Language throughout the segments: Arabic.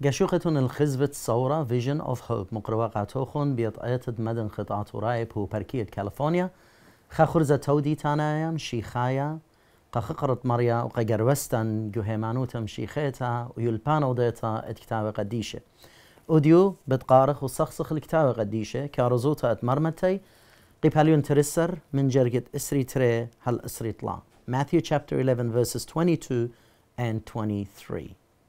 قشوقة الخزبة صورة Vision of Hope مقروقة توخون بيطايتد مدن خطاط ورايب هو بركية كاليفورنيا خاخرزة تودي تانايا مشيخايا قخقرت مريا وقجروستن جوهيمانوتا مشيخيتا ويلبانو ديتا اتكتابة قديشة اوديو بتقارخ وصخصخ الكتابة قديشة كارزوتا اتمرمتي قيباليون ترسر من جرقة اسري تري هل اسري طلع Matthew chapter 11 verses 22 and 23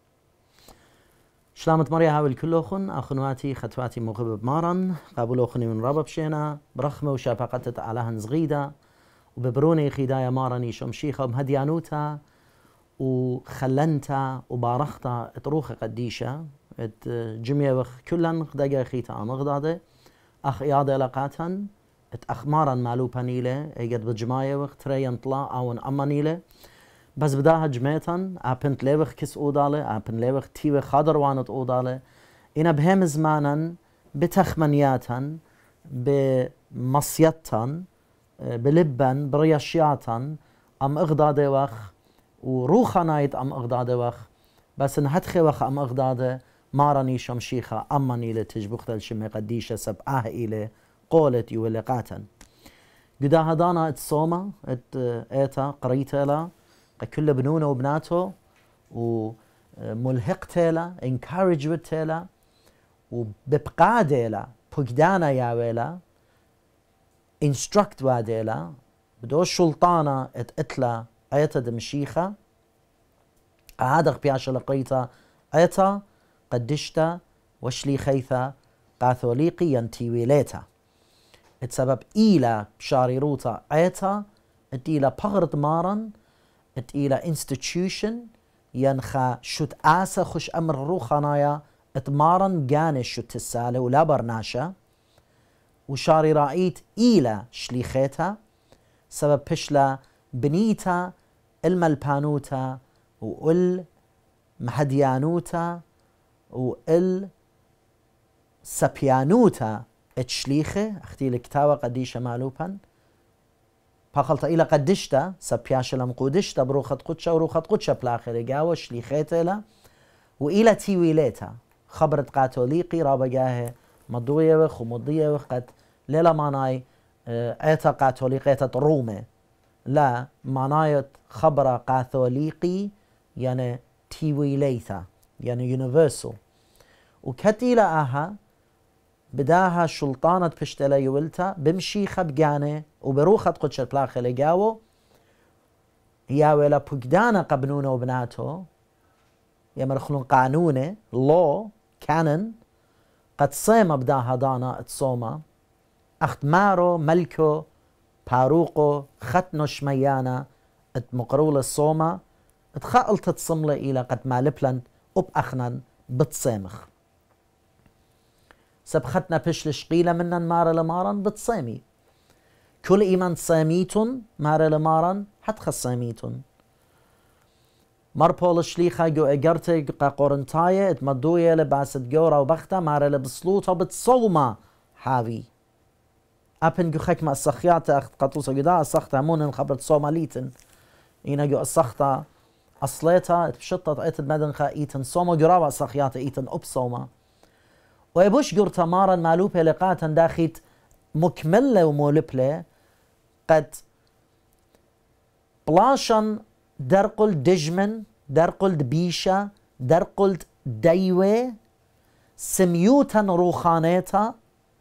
شلامت مريا هاول كلوخن أخنواتي خطواتي مغبب مارن قابلوخني من ربب شينا برخمة وشافقتت علىهن زغيدة وببروني خدايا مارني شمشيخة ومهديانوتا وخلنتا وبارختا اتروخة قديشة ات جميع كلن خدايا خيتا مغدادة أخ إيادة لقاتن ات أخمارا مالو بانيلة ايقد بجماية وقت تريان طلا أون أمانيلة بس بداها جميتن أبنت ليوخ كس أودالة أبن ليوخ تيوه خادر وانت أودالة إنا بهم زمانا بتخمنياتن بمصيتن بلبن برياشياتن أم إغدادة وخ وروخانايت أم إغدادة وخ بس نهتخي وخ أم إغدادة مارني شمشيخة أماني لتجبخ الشمي قديشة سبعاه إلي قولت يولقاتن قداها دانا اتصوما ايتا قريتا لا كل بنونه وبناته وملحق تيلا encourage تيلا وببقى ديلا بقدانا يا ويلا instruct واديلا بدوش سلطانة اتلا ايتا دمشيخة عادق بياش لقيتا ايتا قدشتا وشلي خيثا قاثوليقي ينتيويليتا اتسبب إيلا بشاريروتا ايتا اتيلا بغرد مارن اتيلا institution ينخا شت آسا خش أمر روخانايا اتمارن جانش شت السالة ولا برناشا وشاري رأيت إيلا شليخيتا سبب بشلا بنيتا الملبانوتا والمهديانوتا والسبيانوتا اتشليخة اختي الكتابة قديشة مالوبا فقلت إلى قدشتا سبياش لم قدشتا بروخت قدشة وروخت قدشة بالآخر جاوة شليخيتا إلى وإلى تيويليتا خبرت قاتوليقي رابقاه مضوية وخ ومضية وقت ليلا ماناي ايتا قاتوليقي ايتا رومي لا مانايت خبر قاتوليقي يعني تيويليتا يعني يونيفرسال وكتي لآها بداها شلطانة بشتلا يولتا بمشيخة بجانة وبروخة قدشة بلاخة لقاوه يا ولا بقدانا قبنونه وبناته يمرخلون قانونه law canon قد صيمة بداها دانا اتصومة اخت مارو ملكو باروقو ختنو شميانا اتمقرول الصومة اتخاقل تتصملة إلى قد مالبلن وب أخنن بتصيمخ سبختنا بشلش قيلة منن مارا لمارن بتصيمي كل إيمان صيميتون مارا لمارن حتخ صيميتون مربول شليخة جو اجرتي قا قورنتاية اتمدوية لباسد جورا وبختا مارا لبسلوطة بتصومة حاوي أبن جو خكمة السخيات أخت قطوسة جدا السخطة مونن خبرت صوماليتن إينا جو السخطة أصليتا اتبشطت ايتن مدنخا ايتن صومة جرابة السخيات ايتن أبصومة ويبوش قرطة مارا مالوبة لقاتا داخيت مكملة ومولبلة قد بلاشن درقل دجمن درقل دبيشة درقل ديوة سميوتا روخانيتا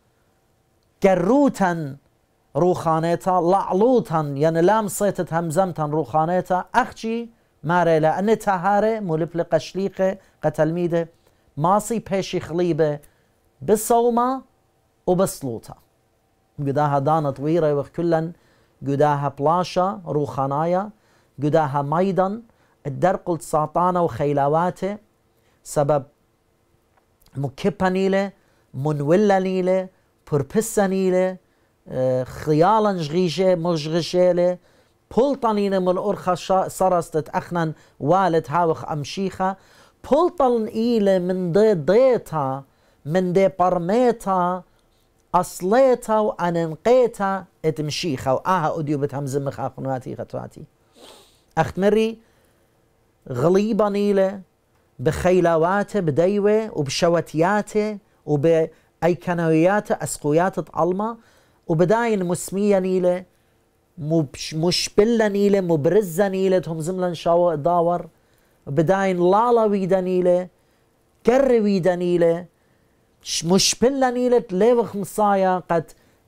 كروتا روخانيتا لعلوتا يعني لام صيتت همزمتا روخانيتا أخشي ماري لأن تهاري مولبلة قشليقة قتلميدة ماصي بيشي خليبة بالصومة وبسلوطة قداها دانا طويرة وكلن قداها بلاشة روخانايا قداها ميدان الدرقل ساطانة وخيلاواته سبب مكبة نيلة منولة نيلة بربسة نيلة خيالا جغيشة مغشغشيلة بولطانينة من الأرخة سرستت أخنا والد هاوخ أمشيخة بولطان إيلة من ديتا من دي برميتا أصليتا وأننقيتا اتمشيخة وآها أديو بتهمزم خاقنواتي خطواتي أختمري غليبة نيلة بخيلاواته بديوه وبشوتياته وبأيكنوياته أسقويات طعلمة وبداين مسمية نيلة مشبلة نيلة مبرزة نيلة هم زملا شاو داور بداين لالا ويدا نيلة كر ويدا نيلة مشبلة نيلة ليوخ مصايا قد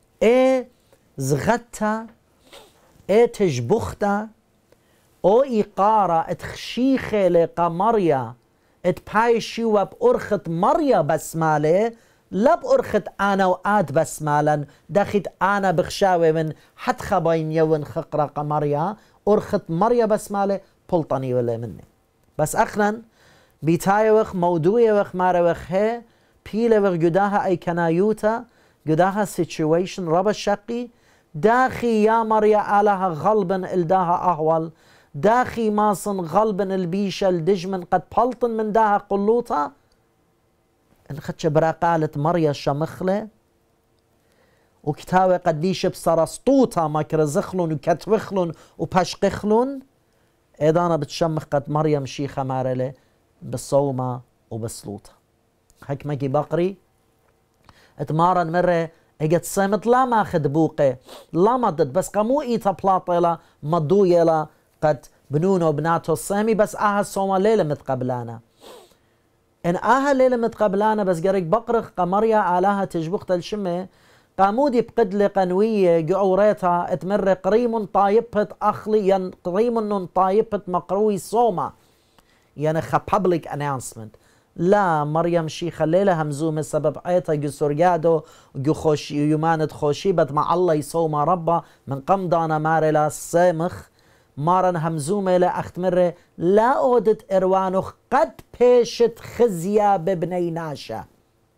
زغتا تجبختا او إيقارة اتخشيخة لقمريا اتبايشيوا بأرخت مريا بسمالة لا بأرخت أنا وآد بسمالا داخت أنا بخشاوي من حد خباين يون خقرة قمريا أرخت مريا بسمالة بلطني ولا مني بس أخنا بيتايوخ موضوعيوخ ماروخ هي بيلوخ جداها أي كنايوتا جداها situation ربا شقي داخي يا مريا آلها غلبا إلداها أهول داخي ماصن غلبا البيشة الدجمن قد بلطن من داها قلوطة إن خدش براقالة مريا الشمخلة وكتاوي قديش بسرسطوطة ما كرزخلون وكتوخلون وباشقخلون إذا أنا بتشمخ قد مريم شيخة مارلة بالصومة وبسلوطة هيك ماكي بقري اتمارن مرة اجت صمت لا ماخد بوقه لا مضت بس قامو ايتا بلاطيلا مضو يلا قد بنونو بناتو الصامي بس اها الصومة ليلة متقبلانا ان اها ليلة متقبلانا بس قريك بقرخ قمريا آلاها تجبخت الشمة قامودي بقدلة قنوية قعوريتا اتمر قريم طايبت اخلي ين قريم طايبت مقروي صومة يعني public announcement لا مريم شيخة ليلة همزومة سبب ايتا قسوريادو خوشي يمانت خوشيبت مع الله يصوم ربا من قمضانا مارلا سامخ مارن همزومة لا اختمر لا اودت اروانوخ قد بيشت خزيا ببني ناشا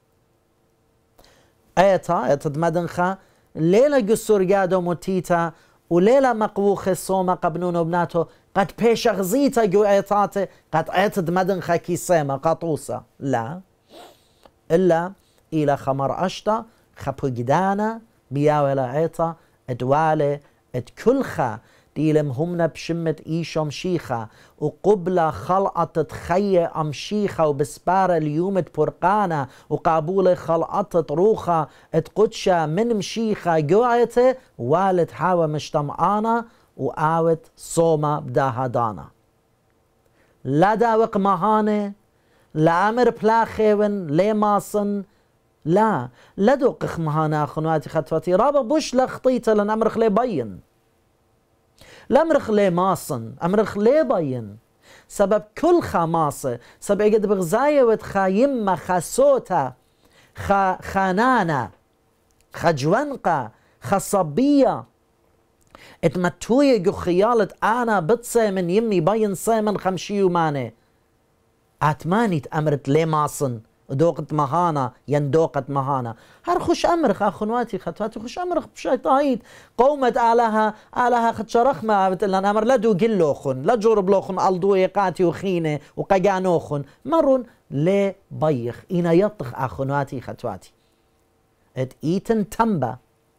ايتا دمدنخا ليلة قسوريادو متيتا وليلة مقووخ الصومة قبنونو بناتو قد بيش غزيتا جو ايتاتي قد ايتد مدن خاكي سيما قطوسة لا إلا إلى خمر أشتا خبو جدانا بياولا ايتا ادوالي ادكلخا ديلم همنا بشمة ايشم شيخة وقبلة خلقة تخيي ام شيخة وبسبارة اليوم تبرقانا وقابولة خلقة روخة اتقدشة من مشيخة جوعته والد حاوة مشتمعانا وآوت صومة بداها دانا لا داوق مهانة لا أمر بلاخيون لي ماصن لا دوقخ مهانة أخنواتي خطواتي رابا بوش لخطيته لن أمرخ لي بين لأمرخ لي ماصن أمرخ لي بين سبب كل خماصة سبب اجد بغزاية وتخايمة خاسوتا خانانا خجوانقة خصبية اتمتوية جو خيالة أنا بتصي من يمي بين صيمن خمشي وماني أتمانيت أمرت لي ماصن دوقت مهانا يندوقت مهانا هر خوش أمرخ أخنواتي خطواتي خوش أمرخ بشيطايت قومت آلها خدشرخمة بتلان أمر لا دو قلوخن لا جورب لوخن ألدو يقاتي وخينة وقاقانوخن مرون لي بيخ إنا يطخ أخنواتي خطواتي ات إيتن تنبا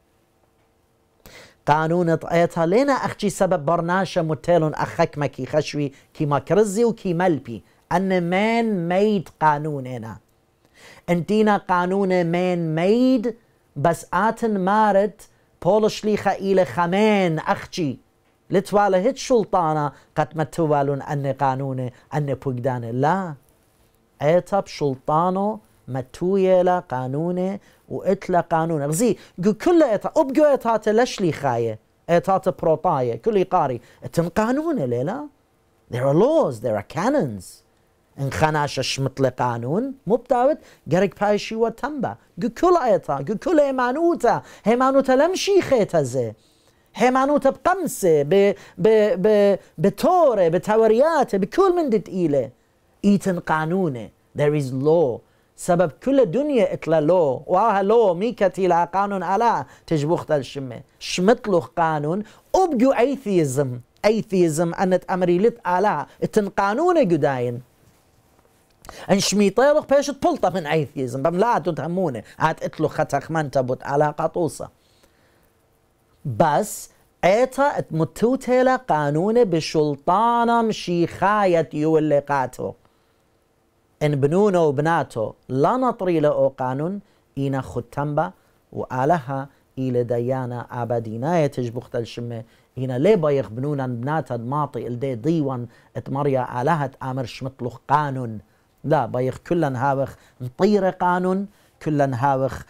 قانون طايتها لينا أخشي سبب برناشة متيلون أخك مكي خشوي كي مكرزي وكي ملبي أن مان ميد قانون هنا انتينا قانون مان ميد بس آتن مارت بولشليخة إلى خمان أخشي لتواله هيت شلطانة قد ما توالون أن قانون أن بوغدان لا ايتب شلطانو متويلا قانونه واتلا قانون غزي كل ايتا ابقو ايتات لشلي خايه ايتات بروطايه كل قاري اتن قانونه ليلا there are laws there are canons ان خناش شمت قانون مبتاوت قرق بايشي وتنبا كل ايتا كل هيمانوتا لمشي خيتا زي هيمانوتا بقمسه بتوره بتورياته بكل من دتقيله ايتن قانونه there is law سبب كل الدنيا اتلا لو وها لو ميكتي لا قانون على تجبخت الشمه شمتلو قانون ابجو ايثيزم انت امري لت على اتن قانون جداين ان شميطيلو بيش بلطه من ايثيزم بملا تهمونه عاد اتلو خطخ من تبوت على قطوسه بس ايتا متوتيلا قانون بشلطانه مشيخايه يولقاتو إن بنونه وبناته لا نطري له قانون إنا ختنبا وآلها إلى ديانا أبديناية تجبخت الشمة إنا ليه بايخ بنونا بناتا ماطي الدي ضيوان اتمريا آلها تآمرش مطلق قانون لا بايخ كلن هاوخ نطير قانون كلن هاوخ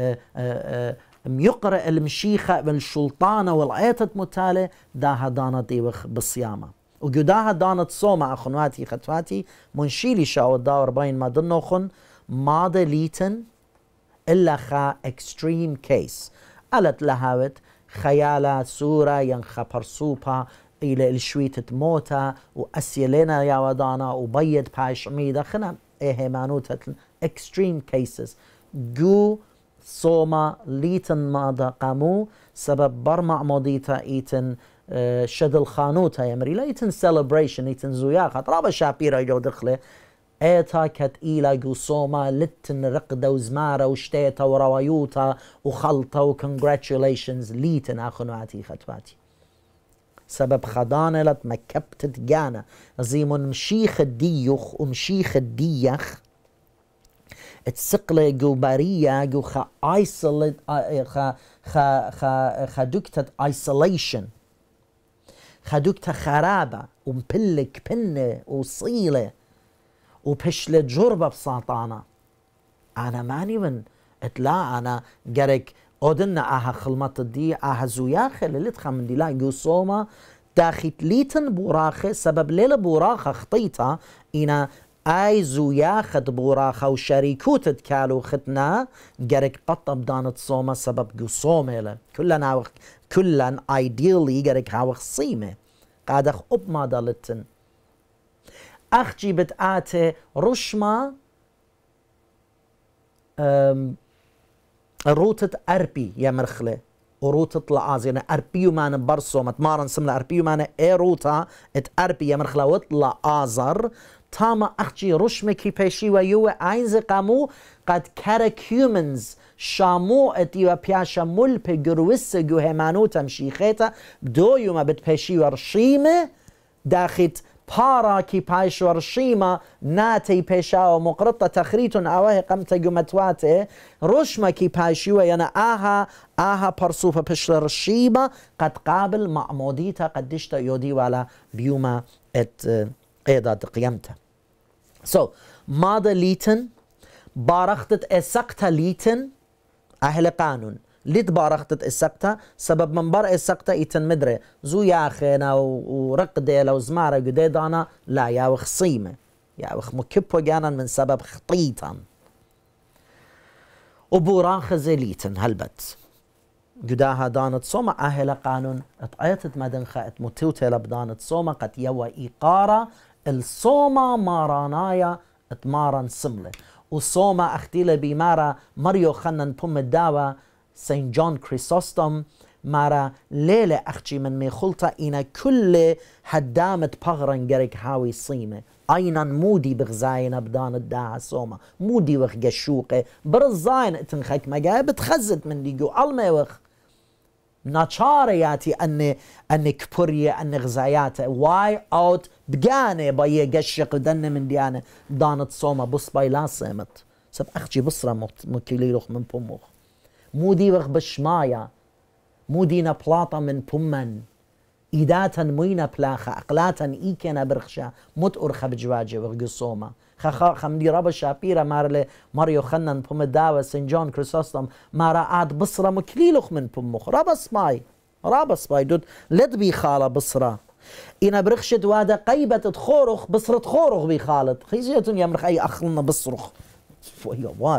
ميقرأ المشيخة بالسلطانة والآيات متالة داها دانا ديوخ بالصيامة وقداها دانت صومة أخنواتي خطواتي منشيلي شاو الداور باين ما دنوخن ماذا ليتن إلا خا extreme case قالت لهاوت خيالة سورة ينخا برسوبا إلى الشويتة موتا وأسيلنا يا ودانا وبيد باش ميدا خنا إيه مانوتة extreme cases جو صوما ليتن ماذا قامو سبب برمع مضيتا إيتن شد الخانوتا يمري لا يتن celebration يتن زوياخة رابا شابيرا يجو دخله ايتا كت إيلا جو صوما لتن رقدة وزمارة وشتيتا وروايوتا وخلطة وcongratulations ليتن أخنواتي خطواتي سبب خدانة لت مكبتة جانا زيمون مشيخ الديوخ ومشيخ الديخ تسقله جو بارية جو خا isolate خا دكتة isolation خدوكتا خرابة ومبلك بنة وصيلة وبشلة جربة بساطانة أنا ماني من اتلا أنا جرك أودنا أها خلمت دي أها زوياخة اللي تخمن دي لا جو صوما داخت ليتن بوراخة سبب ليلة بوراخة خطيطة إنا أي زوياخة بوراخة وشريكوت تكالو ختنا جرك بطب دانت صوما سبب جو صومة كلن ideally جرك هاوخ صيمة قادخ أب ما دالتن أخجي بتآتي رشما روتة أربي يا مرخلة وروتة لعاز يعني أربيو مانا برسو متمارن سملا أربيو مانا إيه روتا أربي يا مرخلة وطلع آزر تاما أخجي رشمة كي بيشي ويوه عايز قامو قد كارك هيومنز شامو اتيوا بياشا مل بجروس جو همانو تمشيخيتا دو يوما بتبيشي ورشيمة داخت بارا كي بايش ورشيمة ناتي بيشا ومقرطة تخريتون اواه قمت جو متواتي رشمة كي بايشيوا يعني آها برسوفة بشل رشيمة قد قابل معموديتا قدشتا يودي ولا بيوما ايضا قيمتا ماذا ليتن بارختت اسقتا ليتن أهل قانون ليت بارختت اسقتا سبب من بار اسقتا ايتن مدري زو ياخينا ورقدي لو زمارة قديدانا لا ياوخ صيمة ياوخ مكبو جانا من سبب خطيطا وبوراخ زليتن هلبت قداها دانت صومة أهل قانون اتقيتت مدنخة اتموتوتي لبدانت صومة قد يوا إيقارة الصومة مارانايا اتمارن سملة وصومة اختيلة بمارا مريو خنن بوم الداوة سين جون كريسوستوم مارا ليلة اختي من ميخلطة إنا كل هدامة بغرن جريك هاوي صيمة أينا مودي بغزاينا بدان الداعة صومة مودي وخ قشوقة برزاين اتنخك مجا بتخزت من ديجو الميوخ ناتشارياتي أني كبرية أني غزاياتي واي أوت بجاني باي قشق دن من ديانة دانت صومة بص باي لا صيمت سب أختي بصرة مكيليلوخ من بموخ مودي وخ بشمايا مودينا بلاطة من بمن إيداتا موينا بلاخة أقلاتا إيكينا برخشا مت أرخى بجواجة وخ صومة خمدي رابا شابيرا ماريو خنن بوم الداوة سين جون كريسوستوم مارا عاد بصرة مكليلوخ من بومخ رابا سماي دود لد بي خالة بصرة إنا برخشت وادا قيبة تخورخ بصرة خورخ بي خالد خيزيتون يمرخ أي أخلنا بصرخ وار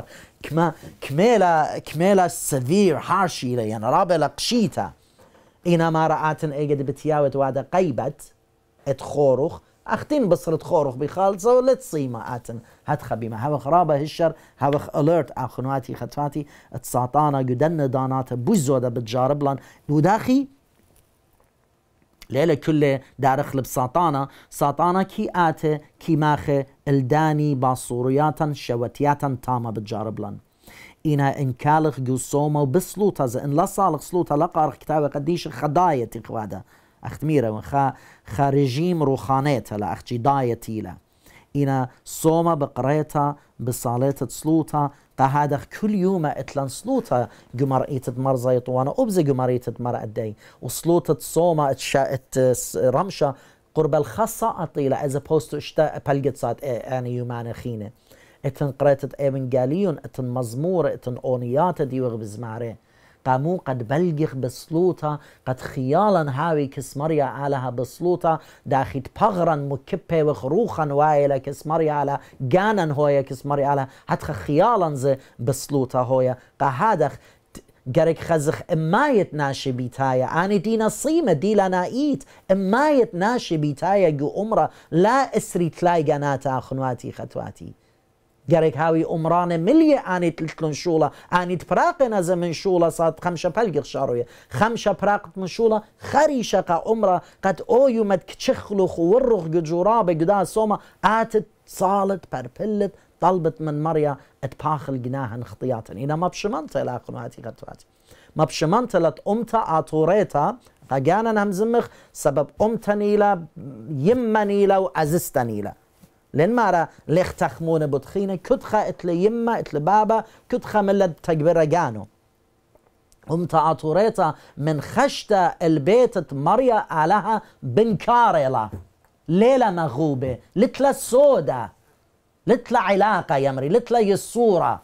كميلا سفير هارشي يعني رابا لقشيتا إنا ما رأتن إيجد بتياوت وادا قيبة اتخورخ أختين بصرت خورخ بخالصة ولا تصيمة آتن هتخبي ما هوخ رابة هشر هوخ أليرت أخنواتي خطفاتي اتساطانا قدن دانات بوزودة بتجارب لان وداخي ليلة كله دارخل بساطانا كي آته كي ماخي الداني باصورياتا شوتياتا تاما بتجارب لان إنا إنكالخ جو صومة وبسلوطة إن لا صالخ سلوطة لقارخ كتابة قديش خداية تقوادا أختميرة خا رجيم روخانيت لا أختي دايتي لا إنا صومة بقريتا بصاليت سلوطة هذا كل يوم اتلان سلوطة جمرئية مرزا يطوانا أبزي جمرئية مرة الدي وسلوطة صومة رمشة قرب الخاصة أطيلة as opposed to اشتا بلقت صاد يعني يومان خينة اتن قريتت ايفنجاليون اتن مزمور اتن اونيات ديوغ بزماري قامو قد بلغ بسلوطة قد خيالا هاوي كسمريا علىها بسلوطة داخت بغرا مكبه وخروخا وايلة كسمريا على جانا هويا كسمريا على حتى خيالا زي بسلوطة هويا قهادخ جرك خزخ امايت ناشي بيتايا اني دينا صيمة دي لنايت امايت ناشي بيتايا جو امرا لا اسري تلاي جاناتا خنواتي خطواتي جرك هاوي أمران ملية آني تلتلون شولة آني تبراقنا زمن شولة صاد خمشة بلغ شاروية خمشة براقت من شولة خريشة قا أمرا قد أويو مد كتشخلوخ ورغ جرابة قدا صومة آتت صالت بربلت طلبت من مريا اتباخل جناها خطياتا إنا ما بشمانتا لا قنواتي خطواتي ما بشمانتا لت أمتا آطوريتا قاقانا همزمخ سبب أمتا نيلا يما نيلا وعزستا نيلا لين مارا ليخ تخمون بدخينة كتخا اتل يما اتل بابا كتخا ملد تكبر جانو عطوريتا من خشتا البيت مريا علىها بنكاريلا ليلة مغوبة لتلا سودا لتلا علاقة يمري لتلا يسورة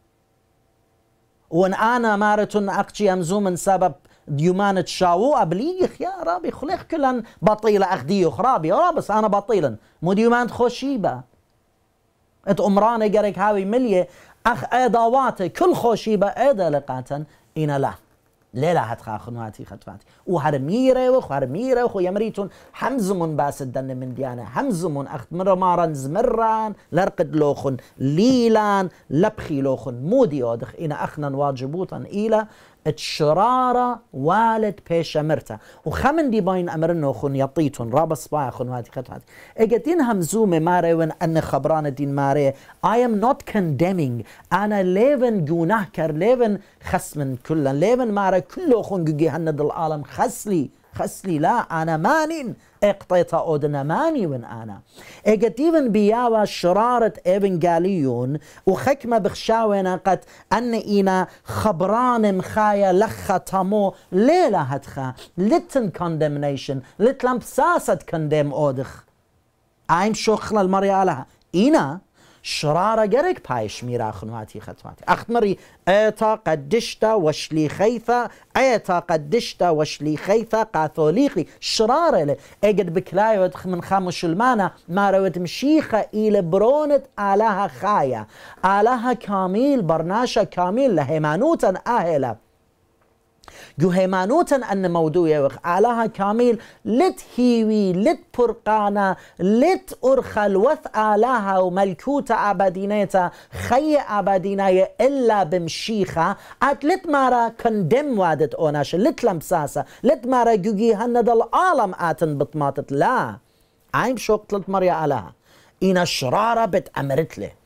وان انا مارتون اقشي امزو من سبب ديومان تشاو أبليخ يا رابي خليخ كلن بطيلة أخديو خرابي بس أنا بطيلا مو ديومان خوشيبة ات أمراني جارك هاوي مليه أخ أدواتي كل خوشيبة أدا لقاتا إنا لا لا هتخا خنواتي خطواتي وهرميره وخ يمريتون حمزمون باس الدن من ديانة حمزمون أخت مرمارا زمران لرقد لوخن ليلان لبخي لوخن مودي أودخ إنا أخنا واجبوتا إلى الشرارة والد بيش مرتا وخمن دي باين أمرنو خن يطيتون راب صباح خنواتي خطواتي إجتين همزومة ماري وين أن خبران الدين ماري I am not condemning أنا ليفن جونهكر ليفن خسمن كلا ليفن ماري كله خن جوجي هند العالم خسلي لا أنا مانين اقطيتا أودنا ماني وين أنا إجتيفن بياوا شرارة إيفنجاليون وخكمة بخشاونا قد أن إنا خبران مخايا لخا تامو ليلة هتخا لتن condemnation لتلم بساسة condemn أودخ أيم شخلا المريا علىها إنا شرارة جرك بايش ميرا خنواتي خطواتي أختمري ايتا قدشتا وشلي خيثا ايتا قدشتا وشلي خيثا قاثوليقي شرارة لي اجد بكلايو من خاموش المانا ما روت مشيخة إلى برونة آلها خايا آلها كامل برناشا كامل لهيمانوتا آهلا جو هيمانوتا أن موضوع وخ آلها كامل لت هيوي لت برقانا لت أرخل وث آلها وملكوتا عبادينيتا خي عبادينايا إلا بمشيخة لت مارا كندم وادت أوناش لت لمساسة لت مارا جوجي هند العالم آتن بطماتت لا عيم شوق لت مريا آلها إنا شرارة بتأمرت له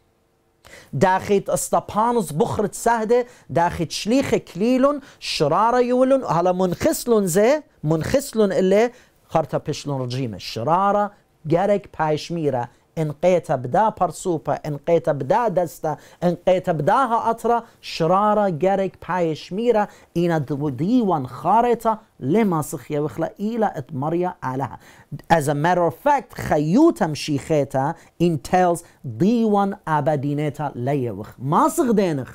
داخت استبانوس بخرة سهدة داخت شليخ كليلون شرارة يولون هلا منخسلون زي منخسلون اللي خرطة بشلون رجيمة شرارة جارك بايشميرة انقيت بدا برسوبة انقيت بدا دستا انقيت بداها أطرة شرارة جارك بايشميرة إنا ديوان خارطة لما سخيا وخلا إلى اتمريا عليها as a matter of fact خيوتا مشيخيتا entails ديوان أبادينيتا ليوخ ما صغدينخ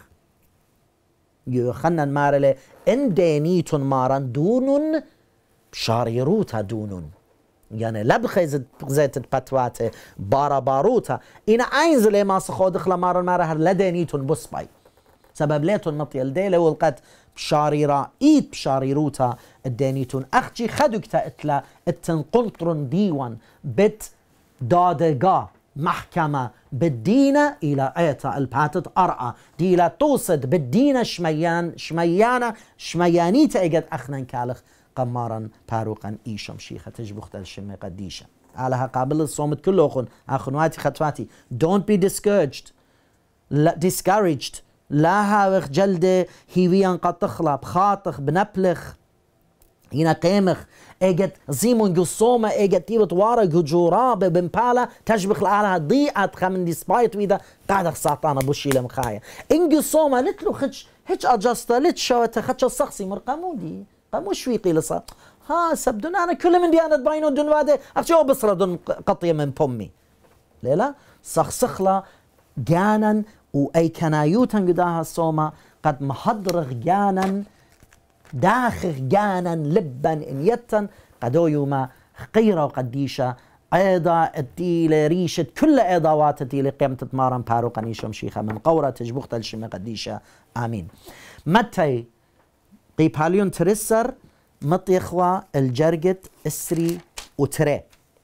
يوخنا مارلي ان دينيتون ماران دونون شاريروتا دونون يعني لبخي زيت البتواتي بارا باروتا إنا عينزلي ما سخود خلا مارا هر لدينيتون بصباي سبب ليتون مطيل ديلي والقد بشاريرا إيد بشاريروتا الدينيتون أختي خدوكتا إتلا التنقنطرن ديوان بت دادقا محكمة بالدينة إلى آيتا الباتت أرعى ديلا توصد بالدينة شميانة شميانيتا إجد أخنا كالخ قمارا باروقا إيشم شيخة تجبخت الشمي قديشة علىها قابل الصومت كله أخن أخنواتي خطواتي don't be discouraged لا هاوخ جلدة هيويان قد تخلى بخاطخ بنبلخ هنا قيمخ اجت زيمون قصومة اجت تيبت وارق جورابة بمبالا تشبخ لها ضيعة خمن دي سبايت ويدا قاعدة ساعتانا بوشي لمخايا ان قصومة لتلو خدش هيج اجاستا لتشوت خدش الصخصي مرقمودي قامو شويقي لصا ها سبدون انا كل من دي انا تباينو دون واده ارجو بصرة دون قطية من بومي ليلا سخسخلا جانا واي كنايوتا قداها الصومة قد محضرغ جانا داخل جانا لبا انيتا قدو يوما خيرا وقديشة ايضا التيلة ريشة كل ايضاوات التيلة قيمة تمارن بارو قنيشة مشيخة من قورة تجبوخت الشمي قديشة امين متى قيباليون ترسر مطيخوا الجرجت اسري وتري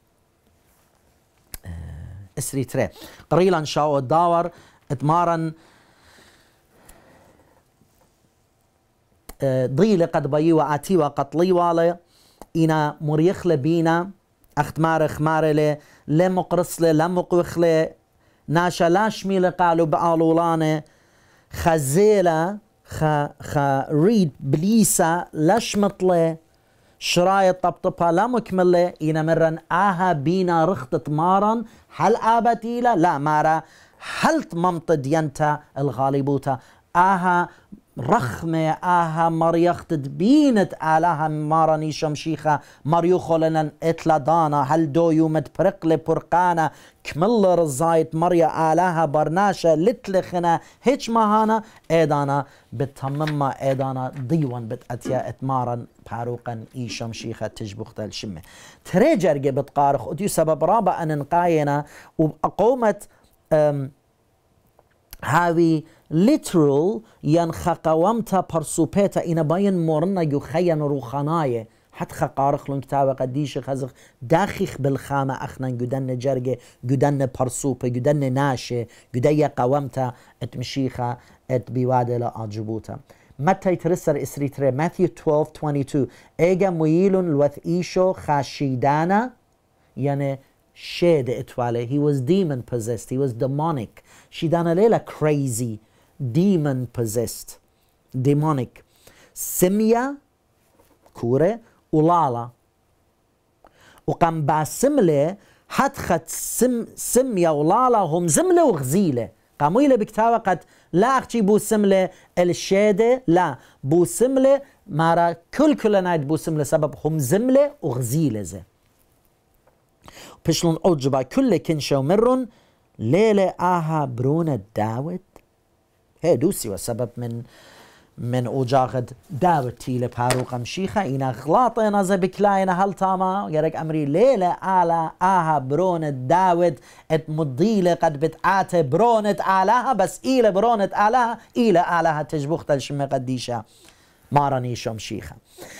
اسري تري قريلا شاو الداور اتمارن ضيلة قد بيوا آتيوا قطلي والي إنا مريخل بينا أختمار خمارلي لمقرصلي لمقوخلي ناشا لاشميل قالوا بقالولاني خزيلة ريد بليسة لشمطلي شرايط طبطبها لمكملة إنا مرن آها بينا رخت مارن هل آبتيلا لا مارا هل تممت دينتا الغالبوتا آها رخمة آها مريخت بينت آلها ماراني شمشيخة مريوخو لنا اتلا دانا هل دو يومت برقلي برقانا كمل رزايت مريا آلها برناشة لتلخنا هيج ماهانا ايدانا بتمما ايدانا ضيوان بتأتيا اتمارا باروقا اي شمشيخة تجبخت الشمة تريجرق بتقارخ وديو سبب رابع ان نقاينا وقومت هاوي literal ينخقومتا برسوبيتا إنا باين مورنا يخيان روخاناية حتى خقارخ لون كتابة قديش خزخ داخخ بالخامة أخنا جدن جرجة جدن برسوبة جدن ناشة جدية قومتا اتمشيخة ات بيوادة أجبوتا متى يترسر إسريتري ماثيو 12:22 إيجا ميلون الوث إيشو خاشيدانا يعني شيد اتوالي he was demon possessed he was demonic شيدانا ليلة crazy demon possessed demonic سمية كورة ولالا وقام باسملة حتخت سمية ولالا هم زملة وغزيلة قاموا إلى بكتابة قد لا أختي بو سملة الشيدة لا بو سملة مارا كل نايت بو سملة سبب هم زملة وغزيلة زي بشلون أوجبا كل كنشة ومرن ليلة آها برونة داود هي دوسي وسبب من أوجاغد داود تيلة باروقة مشيخة إنا غلاطينا زي بكلاينا هالتاما يرك أمري ليلة آها برونة داود ات مضيلة قد بتعاتي برونة آلاها بس إيلة برونة آلاها إيلة آلاها تجبوخت الشمي قديشة ماراني شمشيخة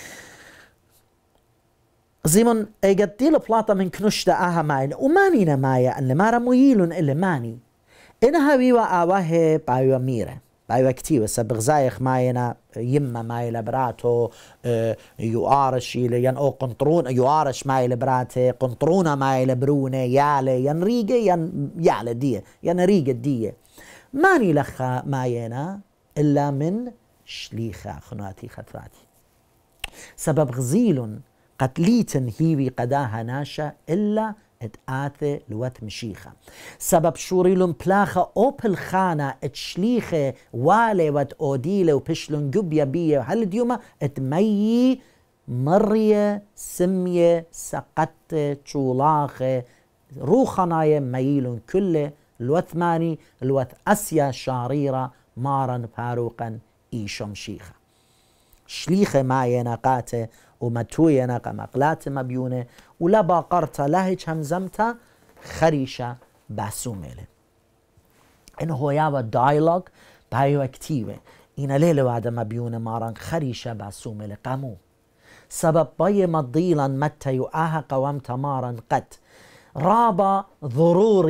زيمون ايجتيل بلاطة من كنشتا آها مايل ومانينا مايا ان لمارا مويلون اللي ماني انها بيوا آواه بايوا ميرة بايوا كتيوة سبغ زايخ ماينا يما مايلا براتو يوارش ين او قنطرون يوارش مايلا براتي قنطرونة مايلا برونة يالي ين ريجة ين يالي دي ين ريجة دي ماني لخا ماينا الا من شليخة خناتي خطراتي سبب غزيلون قتليتن هيوي قداها ناشا إلا اتآثي لوث مشيخة سبب شوريلون بلاخة أوبل خانة اتشليخة والي وات أوديلة وبشلون قبيا بيه هل ديوما اتميي مرية سمية سقطة شولاخة روخناية ميلون كله لوث ماني لوث أسيا شاريرة مارا باروقا إيشو مشيخة شليخة ماينا قاتة ومتوينا قمقلات مبيونة ولا باقرتا لا هيج همزمتا خريشة باسوميلة إنه هو يابا دايلوج بايو كتيبة إنا ليلة وعدا مبيونة ماران خريشة باسوميلة قامو سبب باي مضيلا متى يؤاها قوامتا ماران قد رابا ضروري لا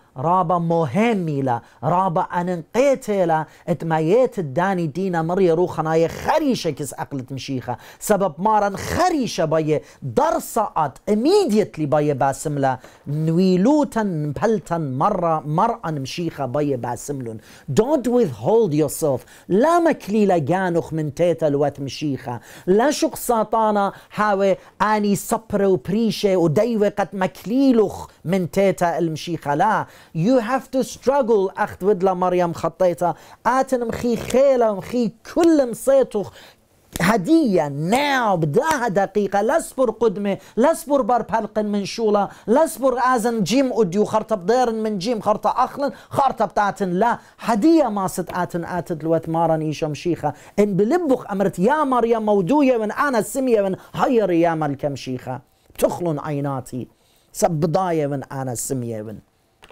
رابا مهمي لا رابا أننقيتي لا اتمايت الداني دينا مريا روخنا خريشة كس أقلت مشيخة سبب مارا خريشة باي درصات immediately باي باسملا نويلوتا نبلتا مرة مشيخة باي باسملون don't withhold yourself لا مكليلة جانوخ من تيتا الوات مشيخة لا شق ساطانا هاوي آني صبر وبريشة وديوة قد مكليلوخ من تيتا المشيخة لا you have to struggle أخت ودلا مريم خطيتها آتن مخي خيلة مخي كل مصيتوخ هدية ناو بداها دقيقة لاسبر قدمة لاسبر بار بحلق من شولة لاسبر آزن جيم أديو خرطة بدير من جيم خرطة أخلن خرطة بتاعتن لا هدية ماست آتن لوت مارن إيشا مشيخة إن بلبخ أمرت يا مريم مودوية من أنا سمية من هير يا ملك مشيخة تخلن عيناتي سبضاية من أنا سمية من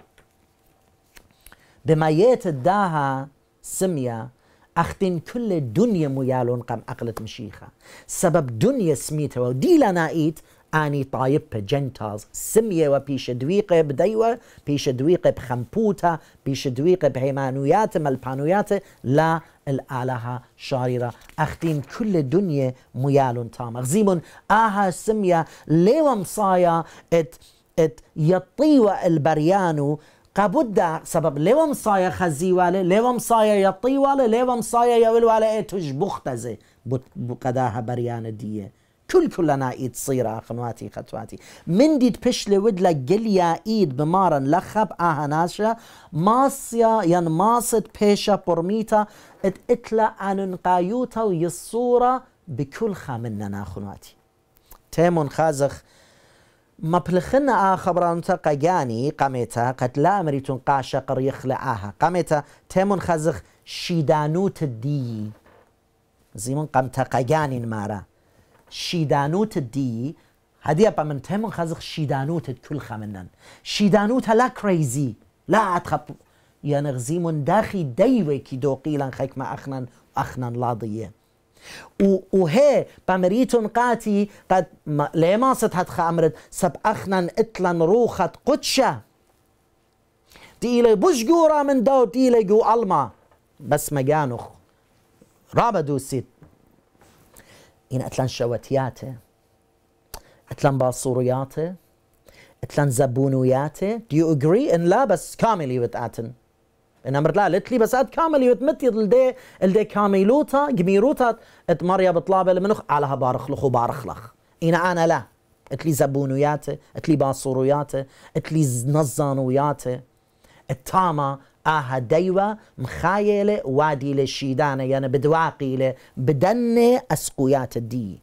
بما يتداها سمية أختن كل الدنيا ميالون قم أقلت مشيخة سبب دنيا سميتها ودي لنايت أني طايبة جنتالز سمية وبيش دويقة بديوة بيش دويقة بخمبوتا بيش دويقة بهيمانويات ملبانويات لا الآلهة شاررة أختين كل الدنيا ميالون تام غزيمون آها سمية ليوم صايا ات يطيوة البريانو قابودا سبب ليوم صايا خزيوالي ليوم صايا يطيوالي ليوم صايا يولوالي تجبختزي بقداها بريان ديه كلنا ايد صيرة خنواتي خطواتي من ديد بشلي ودلا قليا ايد بمارن لخب ناشا ماسيا ينماصد بيشا برميتا اتلا اننقايوتا ويصورة بكل خامننا خنواتي تيمون خازخ ما بلخنا خبران تقياني قامتا قد لا أمريتون قاشا قر يخلعاها قامتا تيمون خزخ شيدانوت الدي زيمون قام تقياني نمارا شيدانوت الدي هدي أبا من تيمون خزخ شيدانوت كل خمنن شيدانوت لا كريزي لا أتخب ينغزيمون داخي ديوي كي دوقيلا خيك ما أخنن لاضيه وهي بمريتون قاتي قد لما ستحت خامرد سب أخنا اتلن روخت قدشة ديلي بشجورة من دو ديلي جو ألما بس مجانوخ رابا دوسيت إن اتلن شواتياته اتلن باصورياته اتلن زبونوياته do you agree إن لا بس كاملي وتأتن إن أمر لا لتلي بس أد كامل يتمتي الدي كاميلوتا جميروتا ات مريا بطلابة لمنخ علىها بارخلخ وبارخلخ أنا لا اتلي زبونوياته اتلي باصوروياته اتلي نظانوياته التاما آها ديوة مخايلة وادي للشيدانة يعني بدواقي بدن أسقويات الدي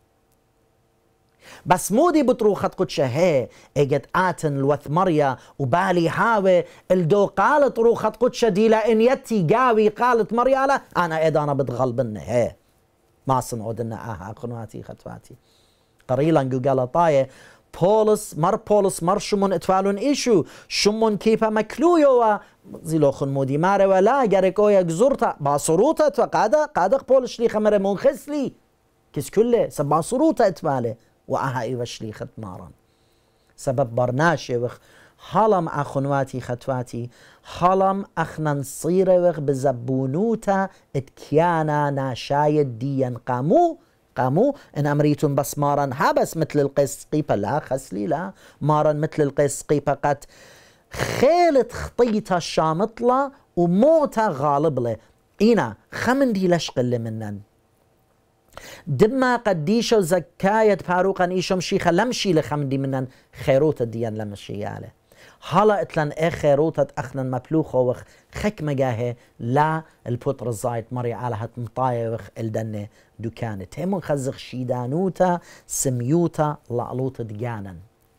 بس مودي بطروخت قدشة هي اجت آتن الوث مريا وبالي هاوي الدو قالت روخت قدشة دي لأن يتي قاوي قالت مريا لا أنا إدانا بتغلبن هي ما صنعودنا آها قنواتي خطواتي قريلا قالطاية بولس مر شمون اتفالون إيشو شمون كيفا مكلويو زيلوخن مودي ماري ولا جاريكويا جزورتا باصروتا قادق بولس شليخة مرة منخسلي كيس كله سبا صروتا اتفالي وأها إيوشلي ختمارا سبب برناشي وخ حلم أخنواتي خطواتي حلم أخنا نصير وخ بزبونوتا اتكيانا ناشايد ديان قامو إن أمريتون بس مارا هبس مثل القيس قيبة لا خسلي لا مارا مثل القيس قيبة قد خيلت خطيتا الشامطلة وموتا غالب له إينا خمن دي لشق اللي منن دما قديشو زكاية باروقا إيشو مشيخة لمشي لخمدي منن خيروت الديان لمشي عليه هلا اتلن خيروتة أخنا مبلوخة وخ خك مجاهي لا البطر الزايد مري على هت مطاية وخ الدنة دكانة تيمون خزخ شيدانوتا سميوتا لعلوت دجانا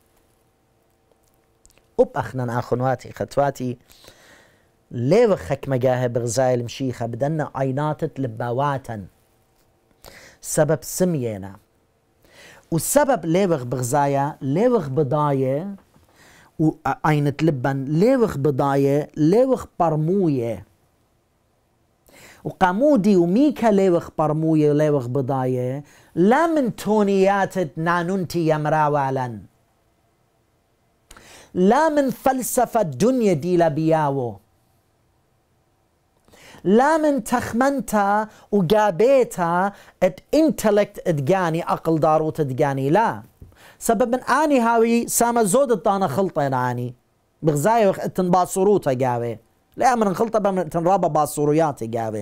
أخنا أخنواتي خطواتي ليه وخك مجاهي بغزايل مشيخة بدنا عيناتت لباواتا سبب سمينا والسبب ليوغ بغزايا ليوغ بضاية وعينة لبن ليوغ بضاية ليوغ برموية وقامودي وميكا ليوغ برموية ليوغ بضاية لا من تونيات نانونتي يمراوالا لا من فلسفة الدنيا دي لبياو، لا من تخمنتا وقابيتا انتلكت ادقاني عقل داروت ادقاني، لا سبب من اني هاوي ساما زود الطانا خلطة اني بغزاي وقت باصوروتا قاوي، لا من خلطة تنرابا باصورياتي قاوي.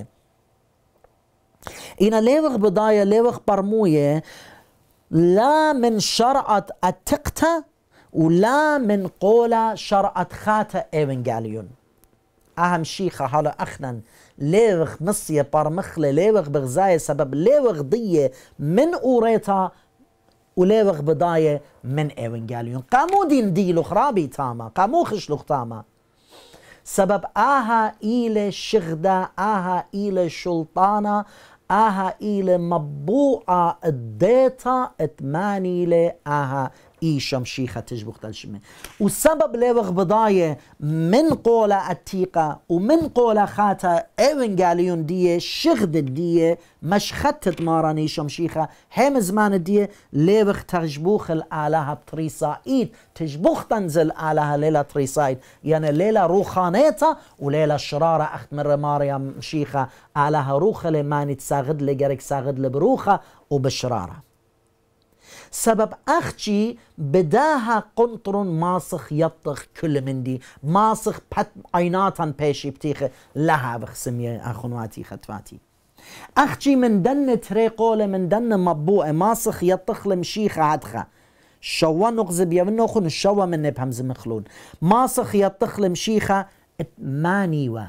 إنا ليوغ بداية ليوغ برموية لا من شرعة التقتة ولا من قولة شرعة خاتة ايفنجاليون. أهم شيخة هلا أخنا ليوغ مصية برمخلة ليوغ بغزاية سبب ليوغ ضية من أوريتا وليوغ بداية من ايفنجاليون. قامو دين ديلو خرابي تاما قامو خشلوخ تاما سبب آها إلى شغدة آها إلى شلطانة آها إلى مبوعة الديتا اتماني لي آها إيشم شيخة تجبخ تلشمي. وسبب ليوغ بضاية من قولة التيقة ومن قولة خاتا ايفنجاليون دي شغد دي مش خطت ماران إيشم شيخة هم زمان دي ليوغ تجبوخ الآلهة بطريسايد تجبوخ تنزل آلهة ليلة طريسايد يعني ليلة روخانيتا وليلة شرارة أخت من مريم شيخة آلهة روخة لماني تساغد لقرق ساغد لبروخة وبشرارة. سبب أختي بداها قنطر ماسخ يطخ كل من دي ماسخ بات عيناتن بيشي بتيخ لها بخسمية أخواتي ختواتي أختي من دن تريقولة من دن مبوء ماسخ يطخ لمشيخة عدخة شوا نغزب يمنوخن الشوا من نبهمز مخلون ماسخ يطخ لمشيخة مانيوا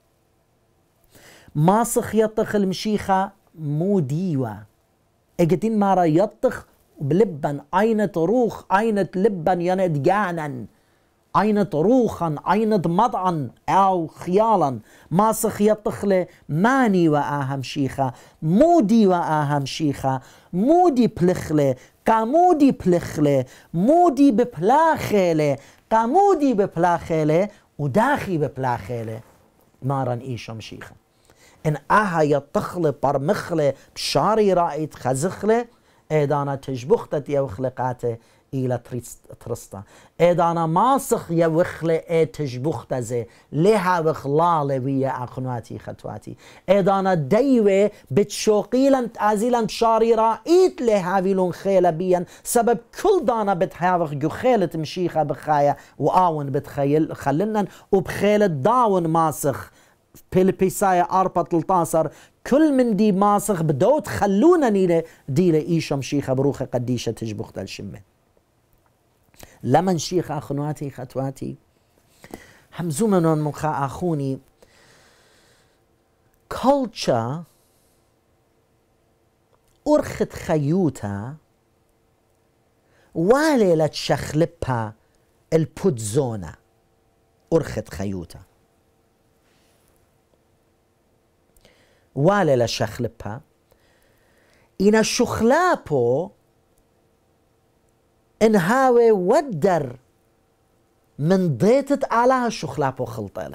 ماسخ يطخ لمشيخة موديوا اجتين مارا يطخ بلبن عينة روخ عينة لبن يندقانا عينة روخا عينة مضعا أو خيالا ماسخ يطخلي ماني وآهم شيخة مودي وآهم شيخة مودي بلخلي قامودي بلخلي مودي ببلاخيلي قامودي ببلاخيلي وداخي ببلاخيلي مارن إيشم شيخة إن آها يطخلي برمخلي بشاري رأيت خزخلي إيدانا تجبختت يوخلقاته إلى ترستا إيدانا ماسخ يوخلق تجبخت زي لها وخلالة ويا أخنواتي خطواتي إيدانا ديوة بتشوقيلا تازيلا بشاري رائيت لها ويلون خيلة بيا سبب كل دانا بتحاوخ جو خيلة مشيخة بخايا وآون بتخيل خلنا وبخيلة داون ماسخ بيلبيسايا أربعة 13 كل من دي ماسخ بدوت خلونا نيلة ديلة إيشم شيخة بروخة قديشة تجبخت الشمة لمن شيخة أخنواتي خطواتي همزومنا مخا أخوني culture أرخت خيوتا والي لتشخلبها البودزونة أرخت خيوتا والي لشخلبها إن شخلابو انهاوي ودر من ضيتت على شخلابو خلطيله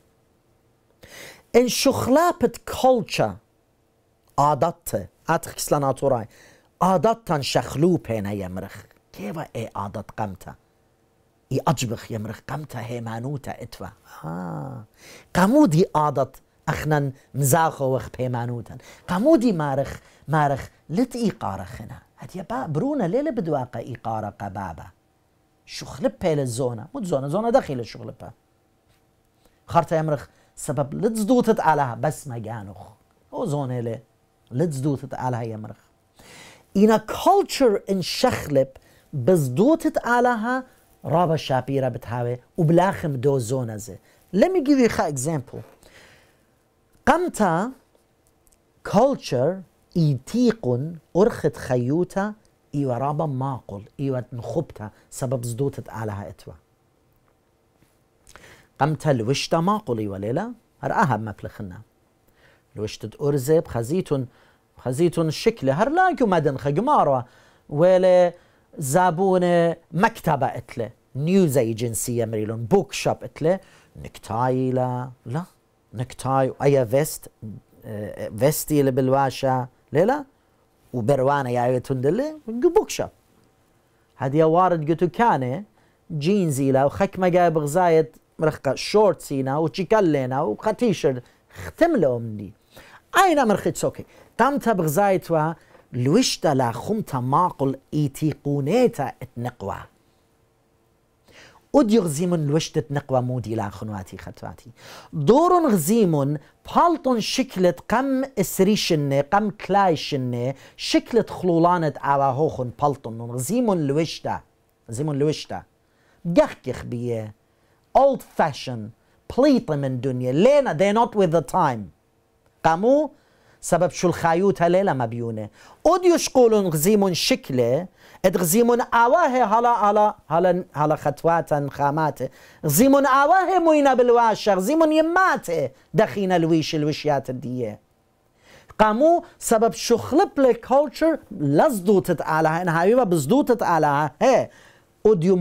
ان شخلابت كولتشا عادته اتخ سلاناتوراي عادتن شخلوبين يمرخ كيف اي عادت قمتا اي اجبخ يمرخ قمتا هيمانوتا اتوا قمودي عادت اخنا مزاخو وخ بيمانوتا قمودي مارخ لت ايقارة خنا هدي با برونا ليلة بدواقة ايقارة قبابة شخلبها للزونة مو زونة داخل الشخلبها خارتا يمرخ سبب لتزدوتت علىها بس ما جانوخ هو زونة لي لتزدوتت علىها يمرخ إنا culture إن شخلب بزدوتت علىها رابا شابيرة بتهاوي وبلاخم دو زونة زي let me give you an example قمتا culture إيتيقن أرخت خيوتا إيوا رابا ماقل إيوا نخبتا سبب زدوتت علىها إتوا قمتا لوشتا ماقل إيوا ليلة هرقاها بمبلخنا لوشتت أرزب خزيتون شكل هرلاكو مدن خجمارة ولا زابون مكتبة إتله نيوز ايجنسي مريلون بوك شوب إتله نكتاي لا نكتاي أي فيستي اللي بالواشة ليلة وبروانة يا تندلي بوك شوب هذه وارد قلتو كانه جينزيلا وخك مجا بغزاية مرخة شورت سينا وشيكالينا وخاتيشر ختملو مني أين مرخة سوكي تامتا بغزايتوا لوشتا لا خمتا معقل إيتيقونيتا اتنقوا أديغزيمون لوشتة نقوى مودي لا خنواتي خطواتي دورون غزيمون بالطن شكلت قم اسريشنة قم كلايشنة شكلت خلولانت على هوخن بالطن غزيمون لوشتا بجخكخ بيه old fashion بليطة من دنيا لينا they're not with the time قامو سبب شو الخايوت هليلة مبيونة أديوش قولون غزيمون شكله ادغزيمون آواه هلا خطواتا خاماته غزيمون آواه موينا بالواشة غزيمون يماته دخينا الوشيات الدية قامو سبب شو خلب لكولتشر لزدوتت علىها انها يبا بزدوتت علىها هي أديو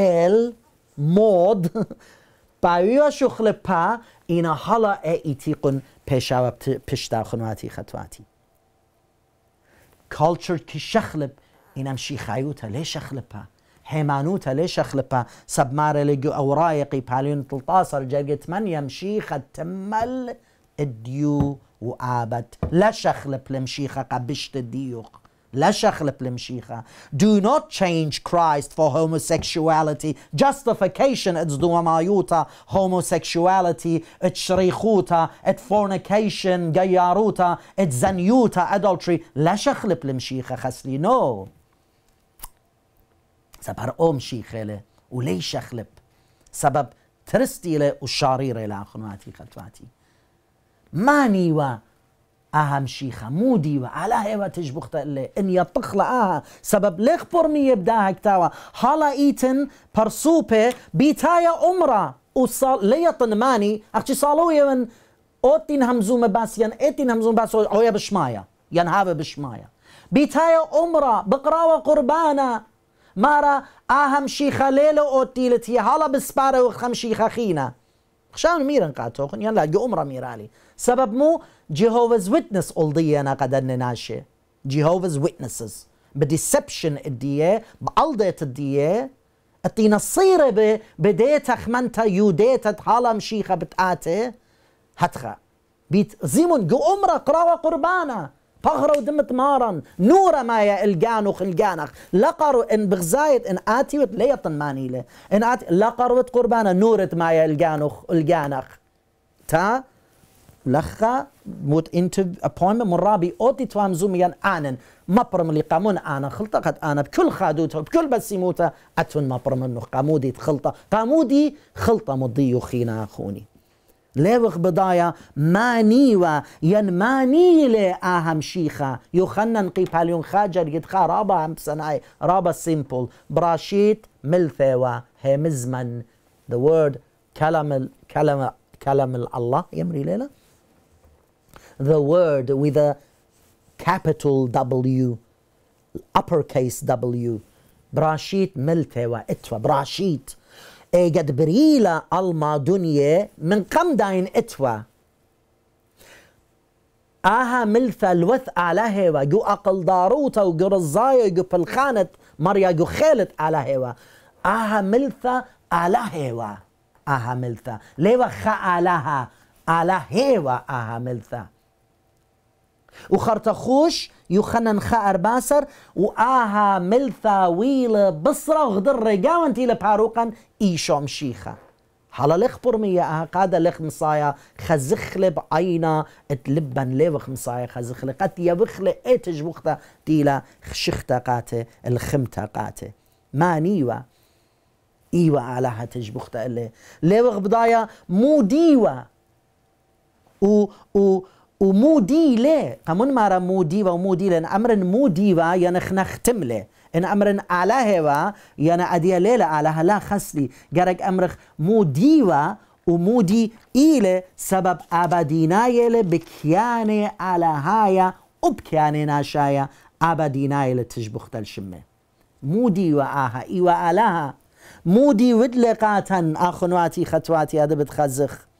مود بايوه شو خلبها إنا هلا ايتيقن بيشاوة بشتا خنواتي خطواتي كولتشر كي شخلب إنام شي خايوتا ليش أخلبها هيمانوتا ليش أخلبها سبمارة لجو أورايقي باليون 13 جرقت من يمشي ختمل الديو وآبت لا شخلب لمشيخة قبشت الديوق لا شخلب لمشيخة do not change Christ for homosexuality justification it's دوامايوتا homosexuality it's شريخوتا it's fornication جياروتا it's زنيوتا adultery لا شخلب لمشيخة خسلي no سبب شيخة له وليش شخلب سبب ترستي له وشاريرة له خنواتي خطواتي ماني و أهم شيخة مودي وعلى هوا تجبخت اللي إن يطخلها سبب ليخ برمي يبداها كتاوى حالا إيتن برسوبة بيتايا أمرا وصال ليطن ماني أختي صالوية من أوتين همزومة بس ين إيتين همزومة بس هويا بشمايا ينهاب بشمايا بيتايا أمرا بقراوة قربانا مارا أهم شيخة ليلة أوتيلتي حالا بسبارة وخم شيخة خينا خشان ميرن قاتوخن يلا جو أمرا ميرالي سبب مو Jehovah's Witness قلضية أنا قدرنا ناشي Jehovah's Witnesses بديسبشن الدية بقلدة الدية التينا الصيرة بديت أخمنتا يوديت حالا مشيخة بتقاتي هتخا بيت زيمون جو أمرا قراوة قربانا بغرو دمت مارن نورا مايا الجانوخ الجانخ لقروا ان بغزايت ان آتيوت ليطن مانيلة ان آتي لقروت قربانا نورت مايا الجانوخ الجانخ تا لخا موت انتو appointment مرابي اوتي توام زوميان آنن مبرم اللي قامون آنا خلطة قد آنا بكل خادوتها بكل بسيموتها أتون مبرم انه قامودي خلطة قامودي خلطة مضيو خينا أخوني ليوخ بضايا مانيوا ين مانيلة أهم شيخة يخنن قيباليون خاجر يدخا رابا عم بسناي رابا سيمبل براشيت ملثوا هي مزمن the word كلام الله يمري ليلة the word with a capital W uppercase W براشيت ملثوا اتوا براشيت قد بريلا الما دنيا من قمدين اتوا آها ملثا الوث على هوا جو أقل داروتا وجو رزايا جو بالخانت مريا جو خالت على هوا آها ملثا على هوا آها ملثا ليوا خا على هوا آها ملثا وخرتخوش يخنن خا أرباسر وآها ملثا ويل بصرة وغدر رجاوانتي لباروقا إيشوم شيخة حالا لخ برمية آها قادة لخ مصايا خزخلب عينا اتلبن ليوخ مصايا خزخلب قد يبخل ايتج وقتا ديلا خشختا قاتي الخمتا قاتي ما نيوا ايوا علىها تجبختا اللي ليوخ بدايا مو ديوا ومو دي ليه قامون مارا مو ديوا ومو دي لان امرن مو ديوا ينخ نختم له ان امرن على هوا ينا اديا ليلة على لا خسلي جرك امرخ مو ديوا ومو دي إلى سبب ابدينايل بكياني على هايا وبكياني ناشايا ابدينايل تجبخت الشمه مو ديوا آها ايوا علىها مو دي ودلقاتا اخنواتي خطواتي هذا بتخزخ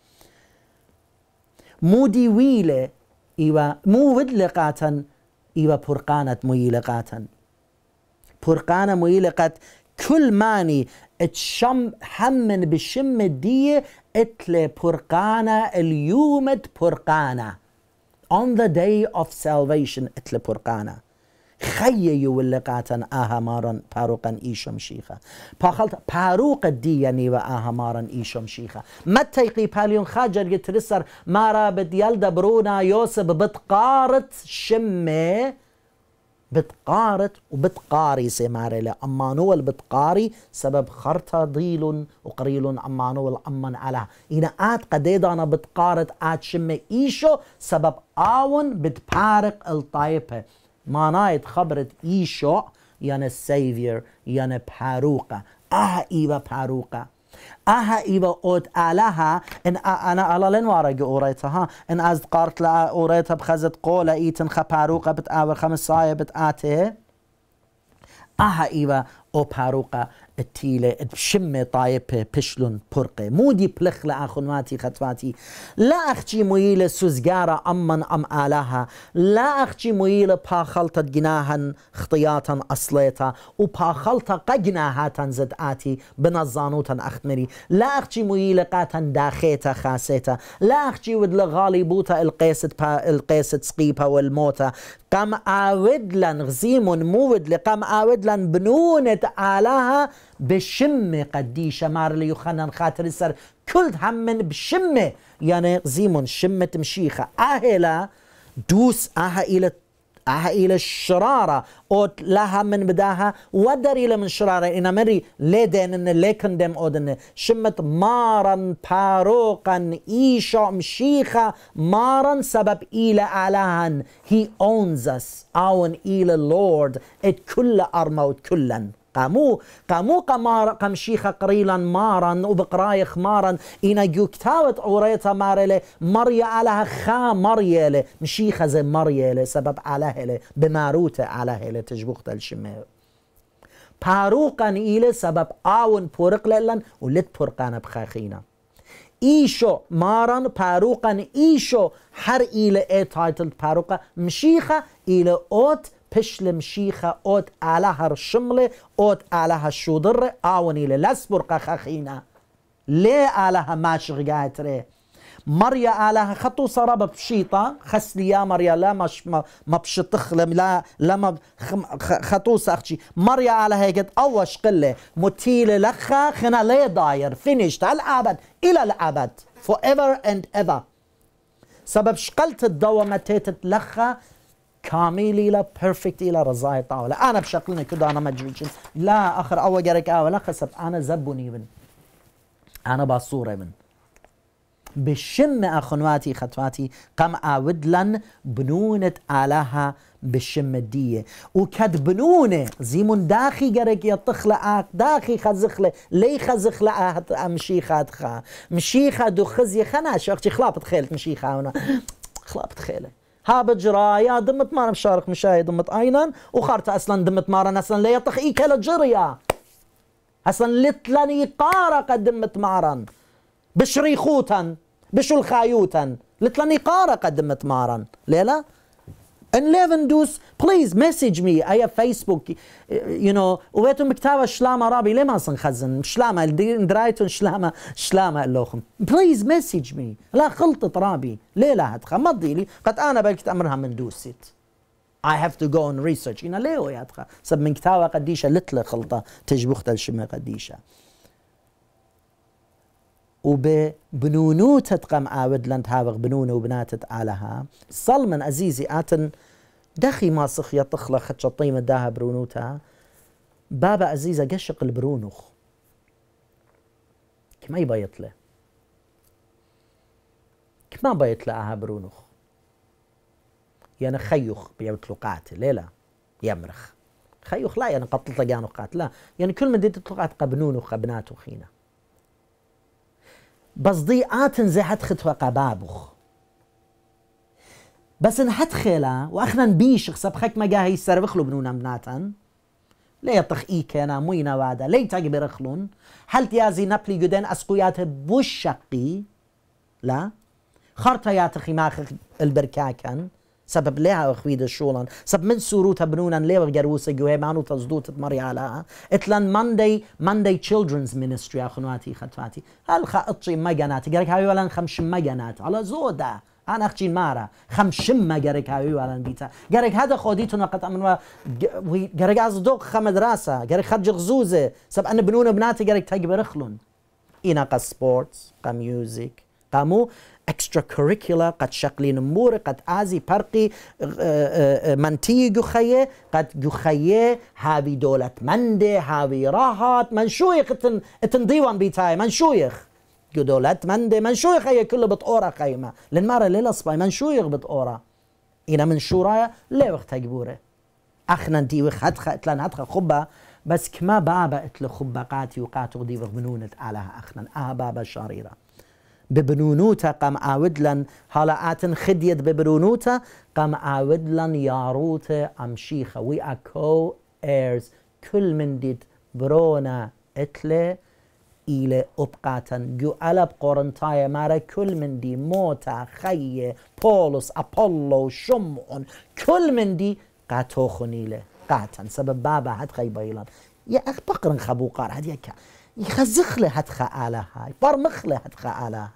مودي ويلة إيوا مو ودلقاتا إيوا برقانة مويلقاتا برقانة مويلقات كل ماني تشم حمن بشم الدية اتل برقانا اليوم برقانا on the day of salvation اتل برقانا خيي يولقاتن آها مارن باروقا إيشم شيخة باخلت باروق الدياني وآها مارن إيشم شيخة متى يقي باليون خاجر يترسر مارا بديال دبرونا يوسف بتقارت شمي بتقارت وبتقاري سماري أمانوال بتقاري سبب خرطة ضيل وقريل أمانوال أمان على إنا آت قديدانا بتقارت آت شمي إيشو سبب آون بتبارق الطايبة ما نايت خبرت إيشو يعني السيفير يعني باروقة إيبا باروقة إيبا أوت آلها إن أنا على لنوارق أوريتها إن أزد قارت لا أوريتها بخزت قولة إيتن خباروقة بتآور 5 صاية بتآته إيبا أو باروقة التيلة بشمة طايبة بشلون برقة مودي بلخ لأخنواتي خطواتي لا أختي مويلة سوزجارة أمن أم آلها لا أختي مويلة باخلطة جناها خطياتا أصليتا وباخلطة قجناها زدآتي بنظانوتا أختمري لا أختي مويلة قاتا داخيتا خاسيتا لا أختي ودل غالبوتا القيست سقيبها والموتا قام آودلن غزيم مود لقام آودلن بنونة آلها بشمة قديشة مار لي يخنن خاطر السر كل همن بشمة يعني غزيم شمة مشيخة أهلا دوس إلى الشرارة أو لها من بداها ودر إلى من شرارة إن مري لدين إن لكندم أودن شمة مارن باروقا إيشا مشيخة مارن سبب إلى علان he owns us أون إلى Lord كل أرموت كلن قامو قمشيخة قريلا مارا وبقرايخ مارا إنا جوكتاوت أوريتا مارلي مريا علىها خا مريالي مشيخة زي مريالي سبب علىها بماروتة علىها تجبوخت الشمال باروقا إلي سبب آون بورق للن ولت بورقانا بخاخينا إيشو مارا باروقا إيشو حر إلي تايتل باروقا مشيخة إلي أوت بشل مشيخة أوت علىها الشملة أوت علىها الشودر آوني للسبرقة خخينا ليه علىها ماشي غايتري مريا علىها خطو صرابة بشيطة خسلي يا مريا لا ما بشطخ لا ما خطو ساختي مريا علىها قد أوش قلة متيلة لخا خنا ليه داير فينيشت الأبد إلى الأبد forever and ever سبب شقلت الدوامة تتلخا كامل إلى بيرفكت إلى رضاية طاولة أنا بشكلنا كده أنا مجريش لا آخر أول جرك أول خسب أنا زبوني من أنا باصورة من بشم أخنواتي خطواتي قم أودلن بنونة آلها بشم الدية وكد بنونة زيمون داخي جرك يطخلة داخي خزخلة لي خزخلة مشيخة خا مشيخة دو خزي خنا شوختي خلابت خيلت مشيخة هنا خلابت خيلة ها بجرايا دمت مارن بشارك مشاهد دمت اينن وخارت اصلا دمت مارن اصلا لا يطخ ايكل جريا اصلا لتلني قارق دمت مارن بشريخوتا بشل خايوتا لتلني قارق دمت مارن ليلا ان ليفن دوس بليز مسج مي اي فيسبوك يو نو وبيتم بكتابه شلامه رابي ليه ما نخزن شلامه درايتون شلامه اللوخم بليز مسج مي لا خلطت رابي ليه لا هتخمضي لي قد انا بلكت امرها من دوسيت I have to go and research هنا ليه يا تخا سب من كتابه قديشه لتله خلطه تجبخت الشمه قديشه وببنونو تتقم آود لند هاوغ بنونو وبناتت علىها صلمن عزيزي آتن دخي ما صخية طخلة خدشطيم الداها برونوتا بابا عزيزة قشق البرونوخ كما يبايت له كما بايت له آها برونوخ يعني خيوخ بيوت له قاتل لا يمرخ خيوخ لا يعني قتلت لقانو قاتل لا يعني كل من دي تطلقات قبنونوخ قبناتو خينا بس ضيئات زي حتخت قبابخ بس ان حتخيلا واخنا نبيش خسب خك ما جاهي يسربخلو بنونا بناتن ليه يطخ ايكينا موينا وادا ليه تاقي برخلون هل تيازي نبلي جدين اسقويات بوش شقي لا خرطة ياتخي ماخ البركاكن سبب لها خويد الشولان سب من سوروتا بنونا ليه جروسة جوه مانو تصدوت مريا على اتلان ماندي children's ministry اخواتي خطواتي هل خاطشي مجانات جرك هاي ولا خمش مجانات على زودا أنا أختي مارا خمشمة جرك هاي ولا بيتا جرك هذا خوديتنا قط من جرك أصدق خمد راسه جرك خرج غزوزة سب أنا بنونا بناتي جرك تجبر رخلون إنا كسبورتس كميوزك قامو extra curricular قد شكلين نمور قد آزي برقي منتي جخية قد جخية هاوي دولة منده هاوي راحات من شويخ اتنديوان بيتاي من شويخ دولة منده من شويخ هي كله بتقورا قيمة للمرة ليلة صباي من شويخ بتقورا إنا من شورايا ليه وقت تجبوره أخنا دي وخ هدخل اتلان هدخل خبة بس كما بابا اتل خبة قاتي وقاتو دي وغبنونت علىها أخنا بابا شريرة ببنونوتا قام عاودلن هالات خديت ببنونوتا قام عاودلن ياروتا أمشيخة we are co-heirs كل من ديت برونا اتلي إلى أبقاتن جو ألب قرنطايا مارا كل من دي موتا خيه بولس أبولو شمعون كل من دي قاتوخني له قاتن سبب بابا هاد خيبايلان يا أخ بقرن خبوقار هاد يكا يخزخله هتخا آلها برمخله هتخا آلها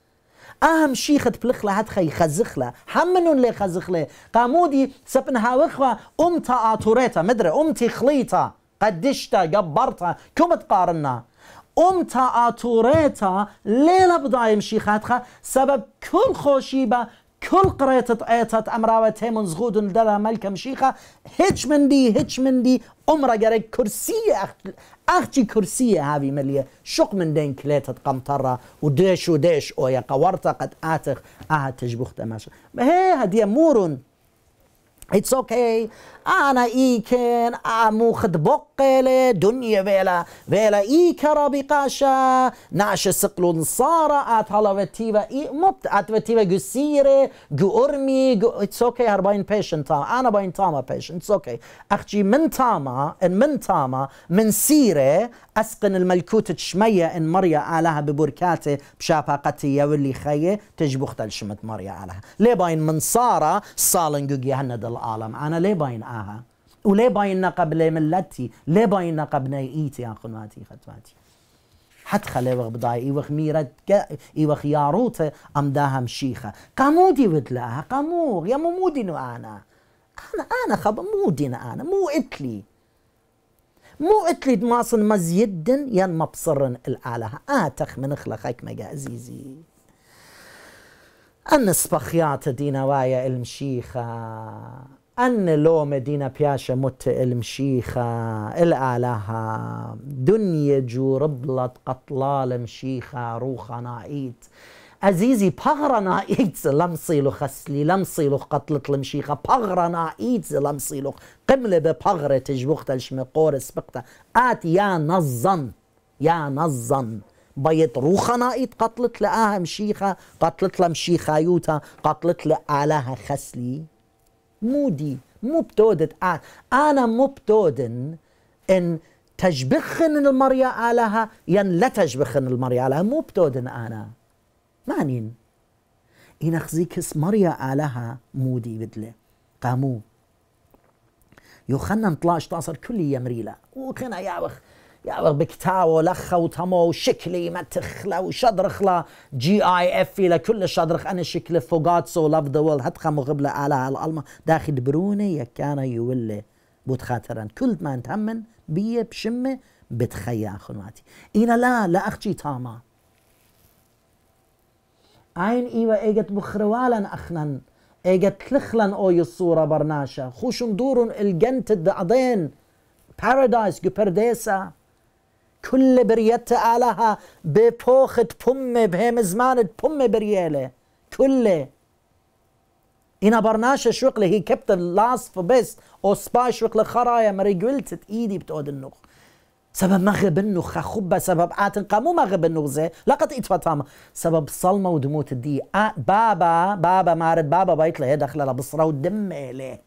أهم شيخة بلخله هتخا يخزخله حمنون لي خزخله قامودي سبنها وخوة أمتا آتوريتا مدري أمتي خليتا قدشتا جبرتا كم تقارنا أمتا آتوريتا ليلة بدايم شيخاتها سبب كل خوشيبة كل قرية ايتت امراوتي من زغود لدرها ملكة مشيخة هيتش من دي امرا جريك كرسية اختي كرسية هذه ملية شق من دين كليتة قمطرة وديش اويا قورتا قد اتخ تجبخ تماشا هي هدي مورن It's okay. أنا إيكن أموخد بقلة دنيا ولا إيكرا بقاشا نعش سقلو نصارى هلا وتيفا مبت وتيفا جسيرة جورمي It's okay هربين patient تاما أنا باين تاما patient It's okay أختي من تاما من سيرة أسقن الملكوت تشمية إن مريا علىها ببركاته بشافاقتي واللي خيه تجبخت الشمت مريا علىها ليه باين من صارى صالن جوجي هند العالم أنا ليه باين وليه بايننا قبل ملتي ليه بايننا قبل نيئيتي يا خنواتي خطواتي حتى خلي وغ بضاي إيوخ ميرت إيوخ ياروت أمداها مشيخة قامودي ودلاها قاموغ يا مودينو أنا خب مودينا أنا مو إتلي دماصن مزيدن ين مبصرن الآلهة آتخ من خلقك مجا عزيزي أن سبخيات دينا وايا المشيخة أن لو مدينة بياشا مت المشيخة الآلهة دنيا جو ربلت قطلال مشيخة روخة نايت عزيزي بغرة نايت لمصيلو خسلي لمصيلو قتلت المشيخة بغرة نايت لمصيلو قملة ببغرة تجبخت الشمقور سبقتا يا نظن بيت روخة نايت قتلت لآها مشيخة قتلت لمشيخة يوتا قتلت لآلهة خسلي مو بتودت أنا مو بتودن إن تجبخن المريا آلها ين لا تجبخن المريا آلها مو بتودن أنا مانين إن أخزيكس مريا آلها مودي بدله قامو يوخنا 13 كل يمريلا وخنا يا بكتاو لخا وتمو شكلي ما تخلا وشدرخلا GIF لكل شدرخ أنا شكل فوقات سو لاف ذا وورلد هتخا مغبلة على الألمة داخل بروني يكانا يولي بوتخاتران كل ما نتهمن بيه بشمة بتخيا خنواتي إنا لا أختي تاما عين إيوة إيجت بخروالا أخنن إيجت لخلن أو يصورة برناشا خوشن دورن الجنت الدعضين بارادايس جو برديسا كل بريت آلها ببوخت بمه بهم زمان بمه برياله كله إنا برناشا شوقله هي kept the last for best أو سبا شوقله خرايا مري قلتت إيدي بتقود النخ سبب مغرب النخ خبة سبب آتنقى مو مغرب النخ زي لقد إتفتامة سبب صلمة ودموت الدي بابا مارد بابا بايت له دخل له بصرة ودم إليه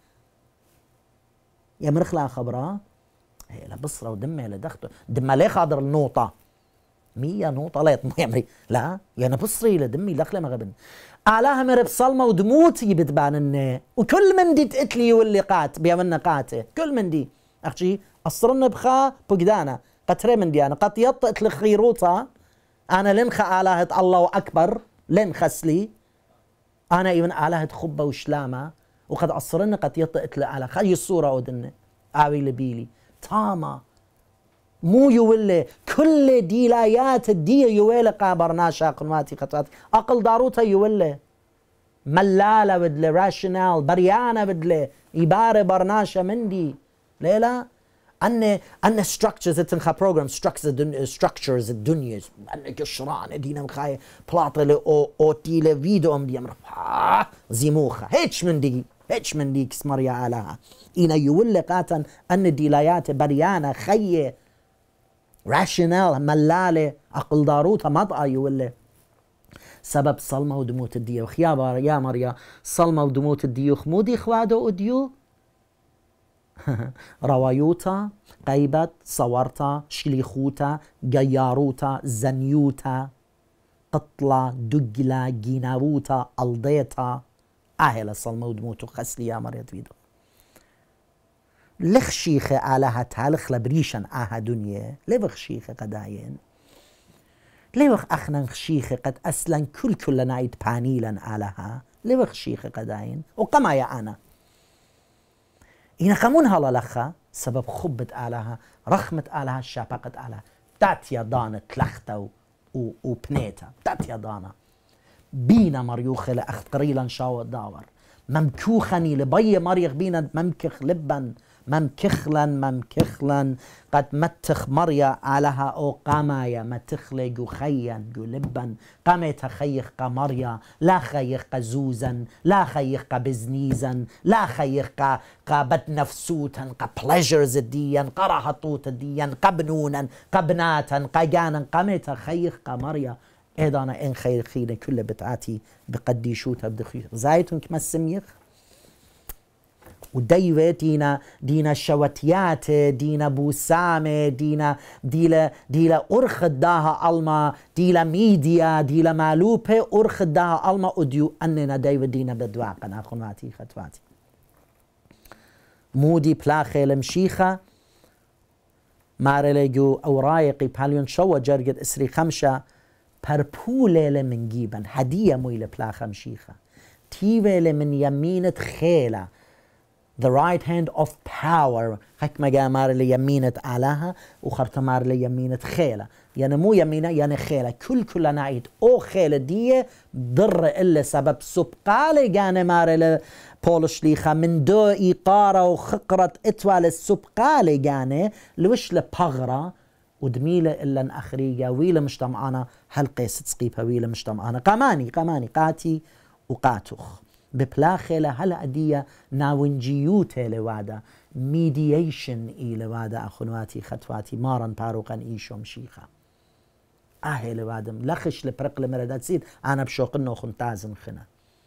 يا مرخلة خبرة هي لا بصرة ودم إليه دخته دم ليه خاضر النوطة 100 نوطة لا يطمو يمري لا يعني بصري لدمي دخله مغرب آلها مرب صلمة ودموت يبتبان النه وكل من دي تقتلي يولي قات بيمنا قاته كل من دي أخشي أصرنا بخا بقدانا قتري من دي أنا قد يطقت لخيروتا أنا لنخ آلهة الله أكبر لن خسلي أنا إيمن آلهة خبة وشلامة وقد أصرنا قد يطقت لآلهة خلي الصورة ودنه آوي لبيلي تاما مو يولي كل ديلايات الدية يولي قابرناشا قنواتي خطواتي أقل داروتا يولي ملالة بدلي راشنال بريانة بدلي إبارة برناشا مندي ليلا أن structures تنخا program structures الدنيا أن كشران دينا مخاي بلاطة أو تيلي فيديو أم دي أمر زيموخة هيتش من دي كسمريا علىها إنا يولي قاتا أن ديلايات بريانة خيه راشنال ملالة أقل داروتا مضأ يولي سبب صلمة ودموت الديوخ يا مريا صلمة ودموت الديوخ مودي خوادو وديو روايوتا قيبت صورتا شليخوتا جياروتا زنيوتا قطلة دقلة جيناروتا ألضيتا أهلا صلمة ودموت خسلي يا مريا تفيدو لخ شيخة آلها تالخ لبريشن آها دنيا لبخ شيخة قداين لبخ أخنا شيخة قد أسلن كل نايد بانيلا آلها لبخ شيخة قداين وقما يا أنا إن خمون هلا لخا سبب خبة آلها رخمة آلها شابقة آلها تاتيا دانا تلختا وبنيتا تاتيا دانا بينا مريوخة لأخت قريلا شاو الداور ممكوخني لبي مريخ بينا ممكخ لبا ممكخلا قد متخ مريا علىها أو قامايا متخلي خيا لبا قامت خيخ مريا لا خيخ زوزا لا خيخ بزنيزا لا خيخ بد نفسوتا بليجرز ديا قرهطوت ديا قبنونا قبناتا قجانا قامت خيخ مريا ايضانا ان خير خينا كل بتعاتي بقديشوتا بدخيخ زايتون كما السميخ وديوة دينا شوتيات دينا بوسامة ديلا أرخد داها ألما ديلا ميديا ديلا مالوبة أرخد داها ألما أديو أننا ديوة دينا بدواقنا خنواتي خطواتي مودي بلاخي لمشيخة مارليجو أو رايقي باليون شوى جرقد إسري خمشة بربولة لمن جيبا هدية مويلة بلاخة مشيخة تيوة لمن يمينة خيلة the right hand of power حكمة جا مار لي يمينة آلها وخرت مار لي يمينة خيلة يعني مو يمينة يعني خيلة كل نعيد أو خيلة دي ضر إلا سبب سبقالي جانا مار لي بولش ليخا من دو إيقارة وخقرة إتوال السبقالي جانا لوش لبغرة ودميلة إلا أخرية ويلا مش طمعانا هالقيس تسقيبها ويلا مش طمعانا قاماني قاتي وقاتوخ ببلاخلة هلا أدية ناونجيوتة لوادا ميدييشن إي لوادا أخنواتي خطواتي مارن باروقا إيشو مشيخة لوادا لخش لبرق لمردات سيد أنا بشوق إنه خنتازن خنا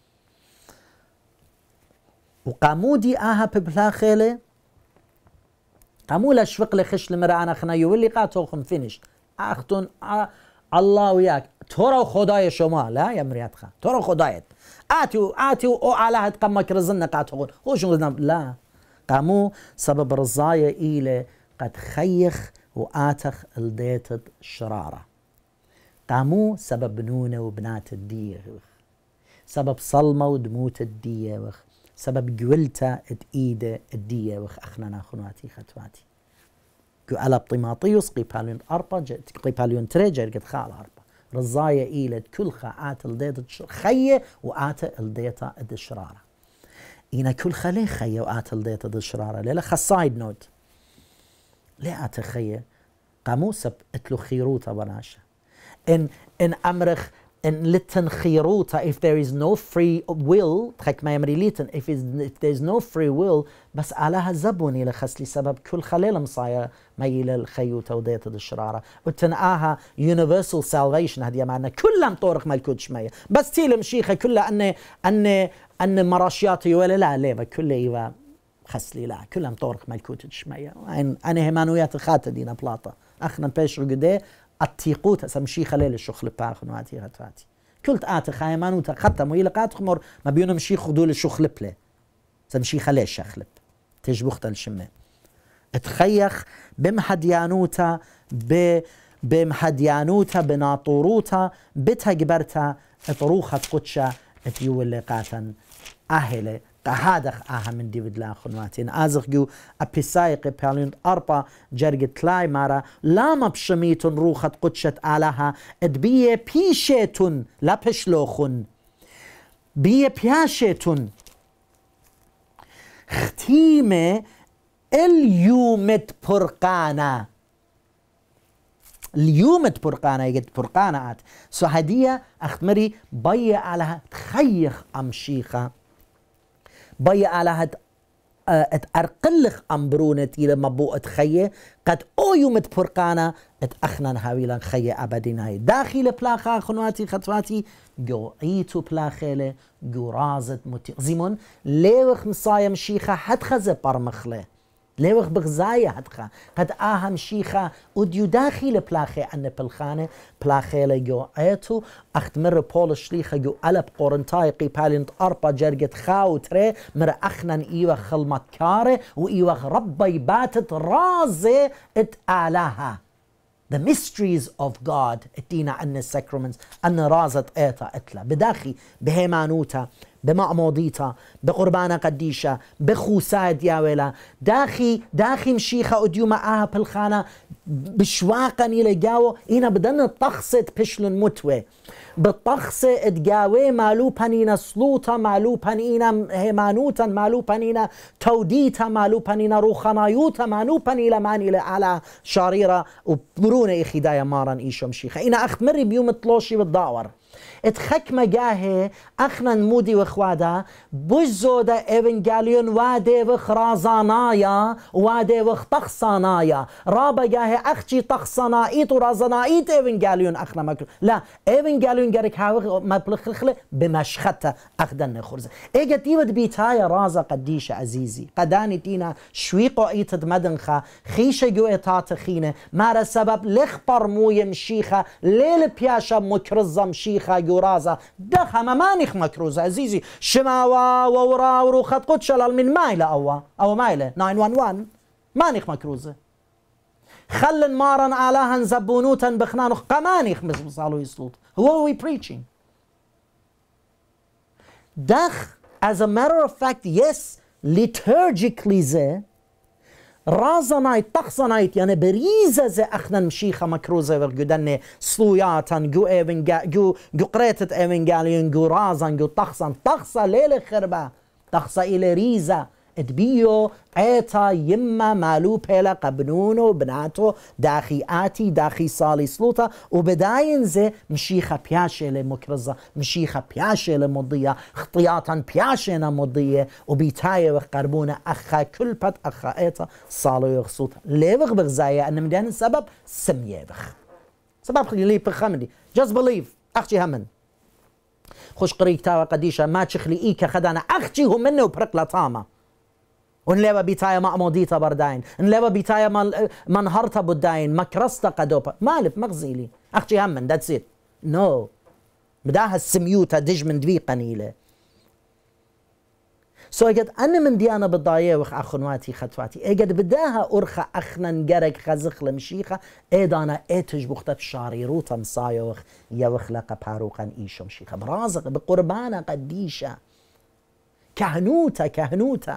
وقامودي ببلاخلة قامو لشفق لخش لمرا أنا خنا يولي قاتوخم فينش أختون الله وياك ترى خداي شما لا يا مريات خا ترى خدايت آتيو أو على قمك رزنا قاتون هو شو لا قامو سبب رزايا إلى قد خيخ وآتخ الديتد شرارة قامو سبب بنونة وبنات الدية سبب صلمة ودموت الدية سبب جولتا إيدة الدية أخنا خنواتي خطواتي على بطيماطيوس قيباليون أربا قيباليون تريجر قد خال أربا رزايا إيلت كل آت الديتا خيه وآت الديتا الشرارة إنا كل خلي خيه وآت الديتا الشرارة ليلا خصايد نوت ليه آت خيه قاموس اتلو خيروتا بناشا إن أمرخ إن لتن خيروتا if there is no free will تخيك ما يمري ليتن if there is no free will بس علىها زبوني لخسلي سبب كل خليل مصايا ميل الخيوتا وديتا الشرارة وتنقاها universal salvation هذه معنا كلها طورق ملكوت شمية بس تيل مشيخة كلها أن مراشياتي ولا لا ليبا كلها إيوا خسلي لا كلها طورق ملكوت شمية أنا همانويات خاتة دينا بلاطة أخنا بيش رقدي التيقوت سمشي خليل الشخل باخن واتي غتفاتي كلت خاي مانوتا ختم ويلا قات خمر ما بيونم شي خدول شو خلبله سمشي خليش شخلب تجبخت الشمه تخيخ بمحديانوتا بمحديانوتا بناطوروتا بتجبرتا طروخة قدشة تيول قاتن أهله قهادخ من ديفيد لا خنواتين آزخ جو أبسايق بيالين أربا جرق تلاي مارا لاما بشميتون روخة قدشة آلها ادبيه بيشيتون لا بشلوخن بيه بياشيتون ختيمة اليومت برقانا اليومت برقانا يجد برقانات سو هدية أختمري بيا على تخيخ أمشيخة بيا على اتأرقلخ أمبرونة إلى مبوء تخيه قد أو يومت برقانا اتأخنن هاويلا خيه أبديناي داخل بلاخا خنواتي خطواتي جو عيتو بلاخيلة جو رازت متغزيمون ليوخ مصايا مشيخة حد خزة برمخله ليوخ بغزايا هدخا قد آهم شيخة وديو داخل بلاخي أن بالخانة بلاخيلة جو عيتو أختمر بول شليخة جو ألب قرنطايقي بالنت أربا جرقت خاو تري مر أخنن إيوخ خلمكاري وإيوخ ربي باتت رازي اتآلاها The mysteries of God اتينا أن الساكرمنتس أن رازت إيتا إتلا بداخي بهيمانوتا بمعموديتا بقربانا قديشة بخوساية دياويلا داخي مشيخة أديو معاها بالخانة بشواقا يلقاو إنا بدن طخصة بشلن متوي بالطخصة اتقاوي مالو بانينا سلوطة مالو بانينا هيمانوتا مالو بانينا توديتا مالو بانينا روخنايوتا مالو بانيلا مانيلا على شاريرة وبرونة إخي دايا ماران إيشو مشيخة إنا أخت مري بيوم الطلوشي بالداور اتخك مجاهي اخنا نمودي واخوادا بجزودا ايفنجاليون وادي وخ رازانايا وادي وخ تخصانايا رابا جاهي اختي تخصانايت ورازانايت ايفنجاليون اخنا مكرو لا ايفنجاليون جارك هاوخ مبلخخله بمشخته اخدن خرزه اجا ديود بيتايا رازا قديش عزيزي قداني تينا شويقو ايتد مدنخا خيشه جو ايتات خينه مارا سبب لخبر مويه مشيخه ليل بياشا مكرزه مشيخه يورازا دخ مانيخ مكروز عزيزي شماوا وورا وروخت قد شلال من مايلة أو مايلة 911 مانيخ مكروزة خلن مارن آلاهن زبونوتا بخنانو قمانيخ مصالو يسلوط هو we preaching دخ as a matter of fact yes liturgically زي رازنايت تخصنايت يعني بريزة زي أخنا مشيخة مكروزة وجدني سلوياتا جو قريتة ايفنجاليون جو رازن جو تخصة ليلة خربة تخصة إلى ريزة اتبيو عيتا يما مالو بيلا قبنونو بناتو داخي آتي داخي صالي سلوطة وبداين زي مشيخة بياشة لمكرزة مشيخة بياشة لمضية خطياتا بياشة مضية وبيتاية وقربونة أخا كلبت أخا عيتا صالو يغسوطة ليبغ بغزاية أن مدين السبب سميبغ سبب خلي بخمدي just believe أختي همن خوش قريك تاوى قديشة ما تشخلي إيكا خدانا أختي هم منه وبرق لطامة ونلوا بيتايا مأموديتا برداين نلوا بيتايا منهرتا بداين مكرستا قدوبا مالب مغزيلي أختي همن that's it no بداها السميوتا دج من دوي قنيلة سو اجد أنا من ديانا بالضايا وخ أخنواتي خطواتي اجد بداها أرخى أخنا نجرق خزخ لمشيخة ايدانا ايتج بختب شاريروتا مصايا وخ يوخ لقى باروقا ايشو مشيخة برازق بقربانا قديشة كهنوتا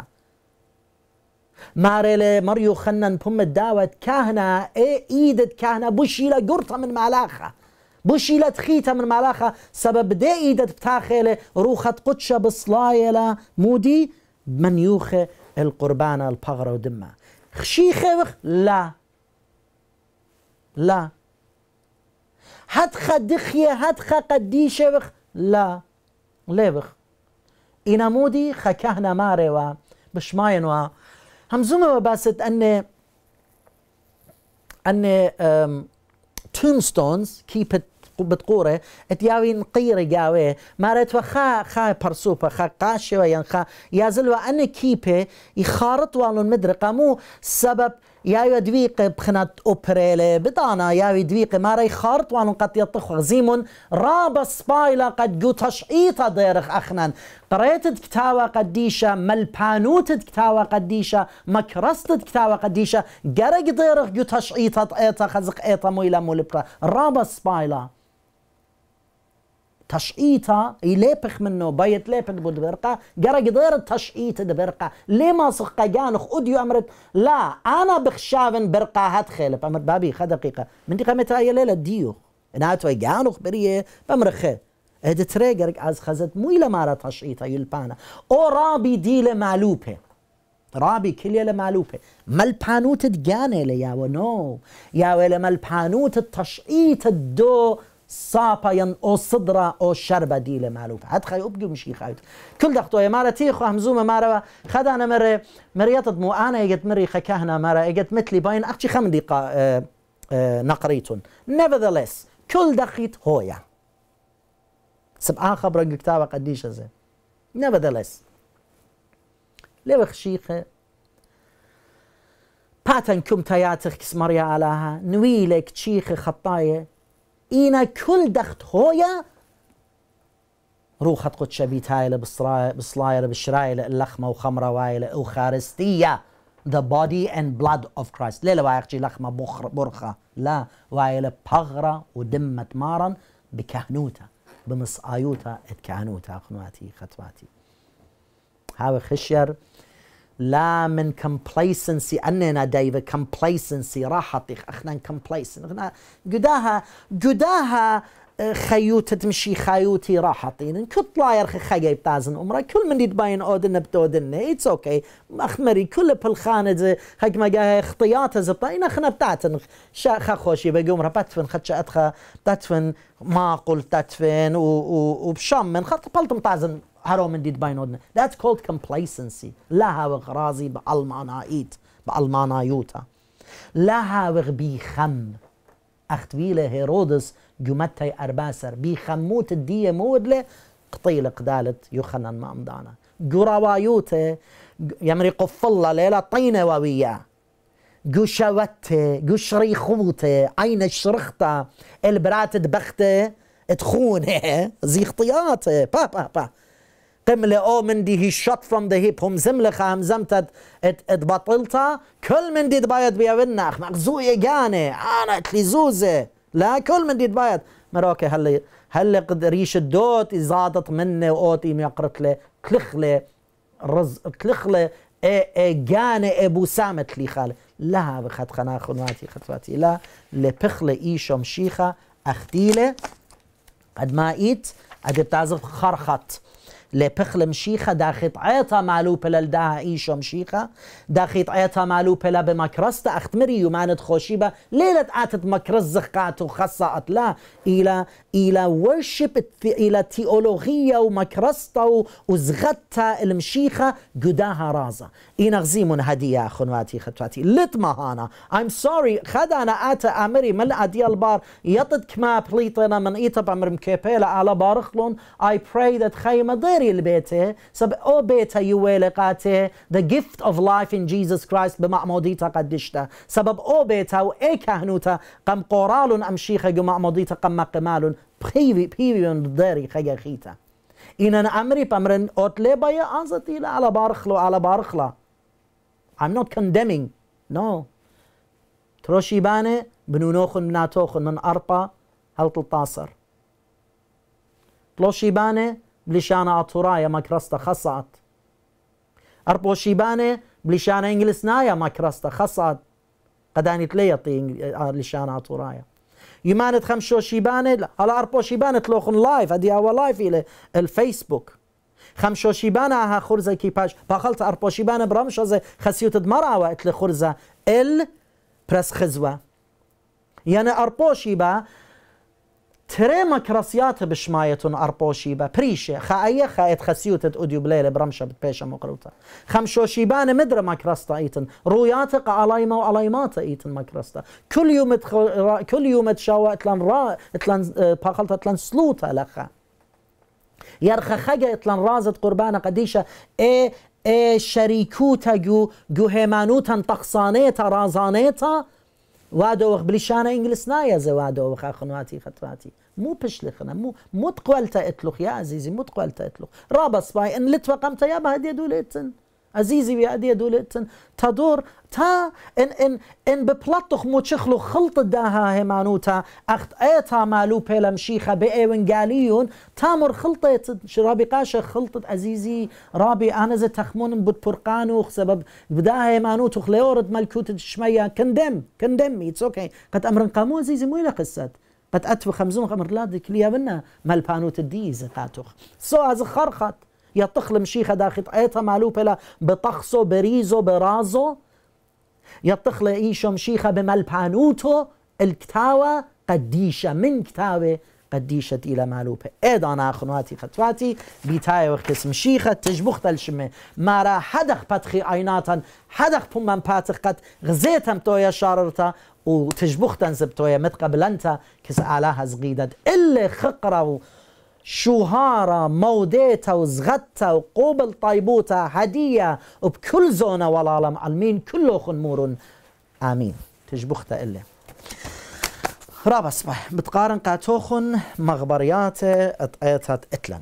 ماريلي مريو خنن بهم الداوت كهنة ايدت كهنة بوشيلة قرطة من ملاخة بوشيلة خيتة من ملاخة سبب دي ايدت بتاخيلة روخة قدشة بصلايلة مودي من يوخي القربانة البغرة ودمة خشيخة وخ لا هدخة دخية هدخة قديشة وخ لا ليه وخ إنا مودي خكهنة ماريوا بشماين همزومة باسط أن tombstones keep it بتقوره اتياوي نقير جاوي مارت وخا برسوبة خا قاشة وين خا يازل وأن كيبه يخارط والون مدرقة مو سبب ياوي دويق بخنات أوبريلي بدانا ياوي دويق مارا يخارط والون قد يطخ غزيمون راب سبايلا قد جو تشعيطة ديرخ أخنان قريت كتاوة قديشة ملبانوت كتاوة قديشة مكرست كتاوة قديشة جرق ديرخ جو تشعيطة ايتا خزق ايتا مويلا مولبرا راب سبايلا تشعيطة يليبخ منه بيت ليبت بود برقة جرق دير تشعيطة برقة ليه ما سخ جانخ أديو أمرت لا أنا بخشافن برقة هتخيل بأمر بابي خد دقيقة من دقيقة متى ليلة ديو ناتو جانخ بريه بمرخه هذا تريجر از خزت مويلة مارا تشعيطة يلبانا او رابي ديلة معلوبة رابي كلية معلوبة ملبانوت تجاني لياو نو ياوي ملبانوت التشعيط الدو صابا ين او صدرة او شربة ديلة معلوبة هاد خاي ابقوا مشي خايت كل دختو يا مارا تيخو همزومة مارا خدانا مريطت مو انا يجت مري خكاهنا مارا يجت مثلي باين اختي 5 دقيقة نقريتون nevertheless كل دخيت هويا سبعان خبرة كتابة قديشة زين nevertheless ليه خشيخة باتن كم تياتخ كسمريا علاها نويلك تشيخة خطاية إينا كل دخت هويا روخت قد شبيت هايلة بصلايرة بالشرايلة اللخمة وخمرة وايلة أوخارستية the body and blood of Christ ليلة وايقشي لخمة برخة لا وايلة بغرة ودمة مارا بكهنوتا بمصايوتا اتكهنوتا أخنواتي خطواتي هاو خشير لا من complacency أننا دايفا complacency راحتي أخنا complacency قداها خيوتة تمشي خيوتي راحتين كنت لا يرخي خيب تازن أمرا كل من يتباين أودن بتودن it's okay أخمري كل بالخانة هيك ما جاه اختياط زبطين أخنا بتاعتن شا خوشي بقوم بتفن خدش أدخى بتفن ما قلت تتفن وبشام من خط بلتم تازن هرو من يتباين أودن that's called complacency لها وغرازي بألمانايوتا لها وغبيخم أختويله هيرودس جمتي أرباسر بيخموت الدية مودلة قطيل قدالت يخنن ما أمدانا قراوايوته يمري قفلة ليلة طينة وويا قشوته قشريخوته عين شرخته البرات دبخته تخونه زي اختياته با قملة او من دي هي shot from the hip هم زملخة هم زمتت اتبطلتها كل من دي دبايت بيا ونخ مغزوية جاني انا اتليزوزة لا كل من دي دبايت مراكي هل قد ريش الدوت زادت مني واوتي ميقرت له تلخلي تلخلي جاني ابو سامت لي خالي لا بخد خنا خطواتي لا لبخلي ايشو مشيخة اختيله قد ما ايت قد بتعزف خرخت لبخل مشيخة داخت عيطة معلوبة للداها إيشو مشيخة داخت عيطة معلوبة لبمكرسة أختمري يماند خوشيبة ليلة آتت مكرس زخات وخصات لا إلى worship إلى تيولوغية ومكرسة وزغتة المشيخة قداها رازة إينا غزيمون هدية أخواتي خطواتي لتمهانا I'm sorry خدانا آتا أمري ملأ ديال بار يطد كما بليطنا من إيطا بأمر مكيبيلة على بارخلون I pray that خيمة ديري البيته سب أو بيته يويلقاته the gift of life in Jesus Christ بمعموديتا قدشتا سبب أو بيته وإي كهنوتا قم قورالون أمشيخة بمعموديتا قم قمالون بخيبي من ديري خيا خيتا إننا أمري بأمرن أوتلي بايا أنزتي على بارخلا I'm not condemning no تروشيباني بنونوخن بناتوخن من أربا هل 13 تلوشيباني بلشانة أطورايا مكرستا خصات أربوشيباني بلشانة إنجلسنايا مكرستا خصات قداني تليطي لشانة أطورايا يمانت خمشوشيباني هلا أربوشيباني تلوخن لايف أدي أول لايف إلى الفيسبوك خمشوشيباني ها خرزة كيباش باخلت أربوشيباني برامش هذا خسيوت المرأة اتل خرزة برس خزوة يعني أربوشيبا تري مكرسيات بشماية أربوشيبا بريشة خاية خايت خسيوتة أوديو بليلة برمشة بتبيشة مقروطة خمشوشيبان مدرة مكرستا إيتن روياتق عليما وعليمات إيتن مكرستا كل يوم تشاوى اتلان باقلتا اتلان سلوطة لخا يرخى خجا اتلان رازت قربانة قديشة شريكوتا جو هيمانوتا تقصانيتا رازانيتا وادو بلشانة إنجلس نايا زوادو خاخنواتي خطواتي مو بشلخنا مو تقولتا اتلخ يا عزيزي مو تقولتا اتلخ رابس باي ان لتوا قمت يا بهدي دولتن عزيزي بهدي دولتن تدور تا ان ببلطخ مو تشخلو خلط داها هيمانوتا اخت ايتا مالو بيلا مشيخة بأيونجاليون تامر خلطت رابي قاشة خلطت عزيزي رابي انا زي تخمون بتبرقانوخ سبب بداها هيمانوتو خليورد ملكوت الشمية كندم اتس اوكي قد امرن قامو عزيزي مو قصت قد اتفو خمزون خمر لادي كليا بنا مالبانوت الديزة قاتوخ سو از خرخت يطخل مشيخة داخل ايتا مالو بيلا بطخصو بريزو برازو يطخل ايشو مشيخة بملبانوتو الكتاوة قديشة من كتاوة قديشة إلى مالوبة إيضا أخنواتي خطواتي بيتاي وقت مشيخة تجبخت الشمة مارا حدخ باتخي عيناتا حدخ بمان باتخ قد غزيتم تويا شاررتا وتجبختن زبتويا متقبلنتا كس آلاها زغيدت إلا خقرة شوهارة موديتا وزغتا وقوبل طيبوتا هدية وبكل زونة والعالم علمين كله خنمور آمين تجبختا إلا رابس باي بتقارن قاتوخن مغبريات اتقيتات اتلن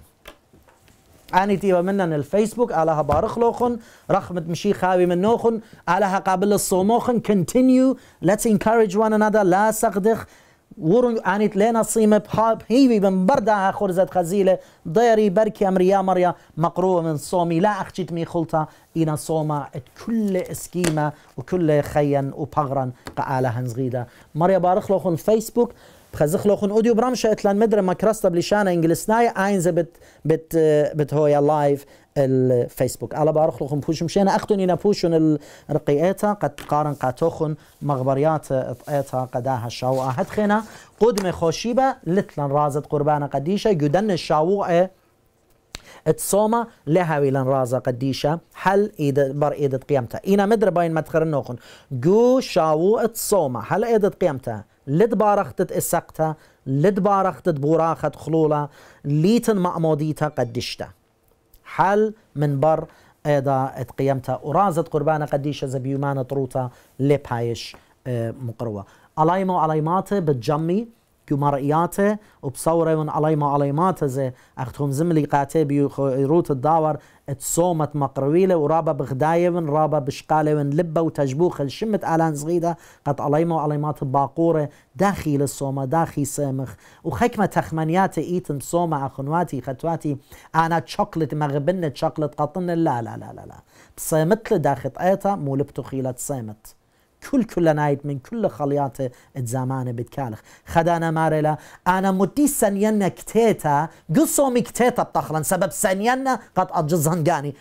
اني تيبا منن الفيسبوك علىها بارخلوخن رخمت مشي خاوي منوخن علىها قابل الصوموخن continue let's encourage one another لا سقدخ ورن اني لينا صيمة بحاب هيبي من بردها خرزة خزيلة ضيري بركي امريا مريا مقروة من صومي لا اخشيت مي خلطة إنا صومة كل اسكيمة وكل خيا وبغرا قالها نزغيدة مريا بارخلوخن فيسبوك بخزخلوخن اوديو برامشة اتلان مدرة مكرستا بلشانة انجلسنايا اينزة بت هويا لايف الفيسبوك على بارخلوخن بوش مشينا اختن إنا بوشن الرقيئتا قد قارن قاتوخن مغبريات اطئيتا قداها الشاوء هدخنا قدم خوشيبة لتلن رازت قربانة قديشة يدن الشاوء التصومة لها ويلن رازا قديشة حل بر إيدة قيامتها إنا مدر باين مدخر نوخن جو شاوو التصومة حل إيدة قيامتها لد بارختت إساقتها لد بارختت بوراخت خلولة ليتن مأموديتها قديشتا حل من بر إيدة قيامتها ورازت قربانة قديشة زبيومان طروتا لبايش مقروة عليمو عليماته بتجمي كمرئياته وبصوره من عليماته زي اختهم زملي قاتي بيروت الداور تصومت مقرويله ورابا بغدايه من رابا بشقاله من لبه وتجبوخ الشمت الان صغيده قد عليمات باقوره داخل الصومه داخل سامخ وخكمه تخمنيات ايتم صومه اخواتي خطواتي انا شوكلت مغبنه شوكلت قطن لا لا لا لا لا بصيمت داخل ايتا مو لبتو خيلت صيمت كل نايت من كل خليات الزمان بتكالخ خدانا مارلا انا مدي سنينا كتيتا قصومي كتيتا بتخلن سبب سنينا قد اجزهن قاني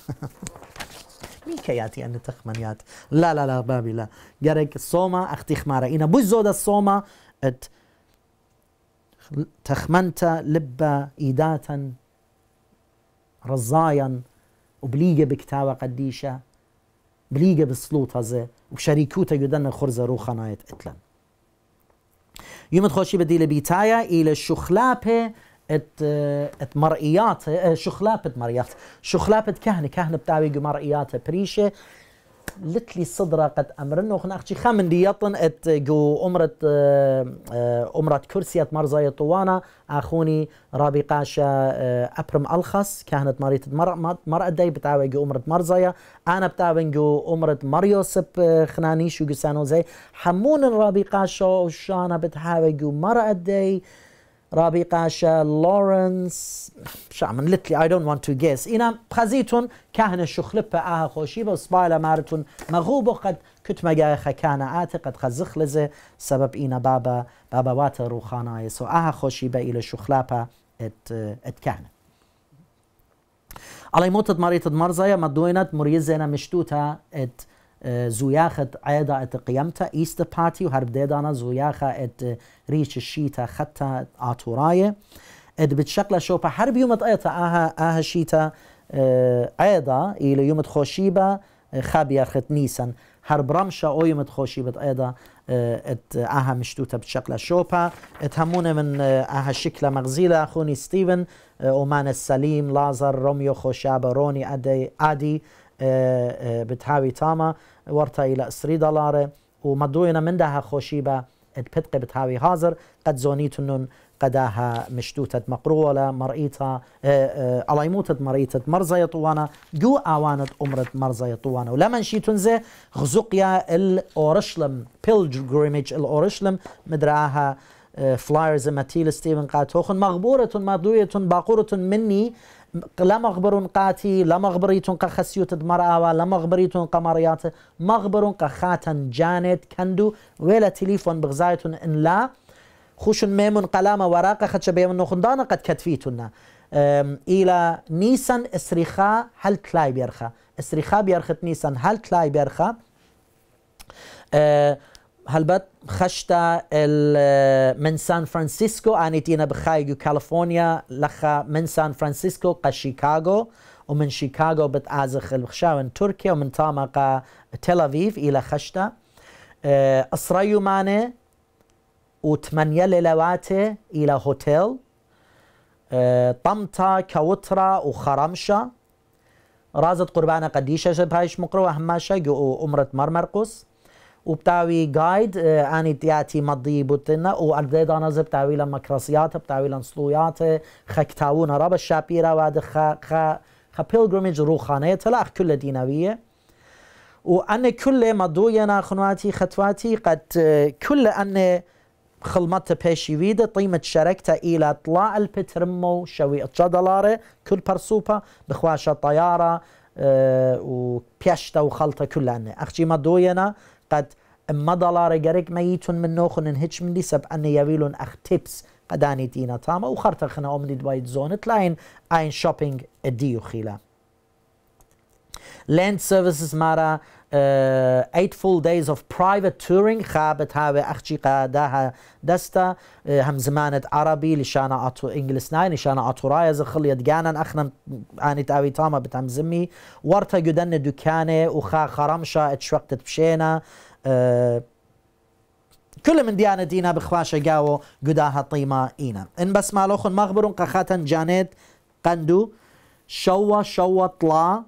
ميكياتي ان تخمنيات لا بابي لا جارك الصومة اختي خمارة انا بوزود الصومة تخمنتا لبا ايداتا رزايا وبليقة بكتاوة قديشة بليقة بالسلوط هذا وشريكوتا يدن خرزة روخانايت اتلن يوم تخشي بدي لبيتايا الى شخلابه ات مرئيات شخلابه مريات شخلابه كهنه بتاوي مرئيات بريشه لتلي صدرة قد امرنه خناختي خمن ديطن ات جو امرت كرسيات مرزاية طوانا اخوني رابي قاشا ابرم الخص كانت مريت مرأة داي بتاوي جو امرت مرزاية انا بتاوي جو امرت مريوسب خنانيش وقسانو زي حمون رابي قاشا وشانا بتاوي جو مرأة داي رابي قاشا لورنس شعمن لتلي I don't want to guess إنا بخزيتون كهنة شخلبة خوشيبة وصبايلة مارتون مغوبة قد كنت مجايخة كان قد خزخ لزي سبب إنا بابا وات روخانا يسو خوشيبة إلى شخلابة ات كهنة على موتت مريت مرزايا مدوينت مريزينا مشتوتا ات زوياخة عيدا ات قيمتا ايست بارتي وهرب ديدانا زوياخة ات ريش الشيتا خطة عطوراية اد بتشكل شوبا حرب يوم ايتا اها شيتا عيدا الى يوم خوشيبا خابيا خت نيسان هرب رمشا او يوم خوشيبا عيدا ات اها مشتوتا بتشكل شوبا اتهمونا من اها شكلة مغزيلة اخوني ستيفن اومان السليم لازر روميو خوشابا روني ادي بتهاوي تاما ورتا الى $3 ومدوينا من دها خوشيبا اتبتقي بتهاوي هازر قد زونيتنن قداها مشتوتة مقرولة مرئيتها الايموتة مرئيتة مرزا يطوانا جو اوانت امرت مرزا يطوانا ولما نشيتن زي غزقيا الاورشلم pilgrimage الاورشلم مدراها فلايرز ماتيل ستيفن قاتوخن مغبورة مضوية باقورة مني لا مغبر قاتي لا مغبريتون قخسيوت مرأة لا مغبريتون قمريات مغبر قخاتن جانت كندو ولا تليفون بغزايتون ان لا خوش ميمون قلامة وراقة خدش بيمن نخندانا قد كتفيتنا إلى نيسان اسريخا هل تلاي بيرخا اسريخا بيرخت نيسان هل تلاي بيرخا هلبت خشتا من سان فرانسيسكو أنيتينا بخايجو كاليفورنيا لخا من سان فرانسيسكو قا شيكاغو ومن شيكاغو بتعازخ البخشاون تركيا ومن تامقا تل أبيب إلى خشتا أسريو ماني وثمانية ليلوات إلى هوتيل طمطا كوترا وخرمشة رازت قربانة قديشة بهايش مقروة هماشة جو أمرة مرمرقس وبتاوي جايد اني تياتي مضي بوتنا وارديدانا بتاوي لما كراسيات بتاوي لنصلويات خكتاونا رب الشابيرا واد خ بيلغريمج روحانية تلاخ كل دينوية وأن كل مضوينا خنواتي خطواتي قد كل أن خلمت بيشي فيدا طيمة شركتا إلى طلاع البترمو شوي $3 كل برسوبة بخواشة طيارة وبيشتا وخلطة كل أنه أخشي مضوينا قد اما دولار جريك ميتون من نوخن انهج من دي سب ان يويلون اخ تيبس قداني دينا تاما وخرطة خنا امني دوايت زون تلاين اين شوبينج اديو خيلا land services مارا 8 full days of private touring خابت هاوي اخشي قاداها دستا هم زمانة عربي لشانا اتو انجلس ناي لشانا اتو رايا زخل يدقانا اخنا اني تاوي تاما بتمزمي ورتا قدن دكاني وخا خرمشا اتشوقتت بشينا كل من ديانة دينا بخواشة قاو قداها طيمة اينا ان بس مالوخن مغبرون قخاتن جانيت قندو شوا طلا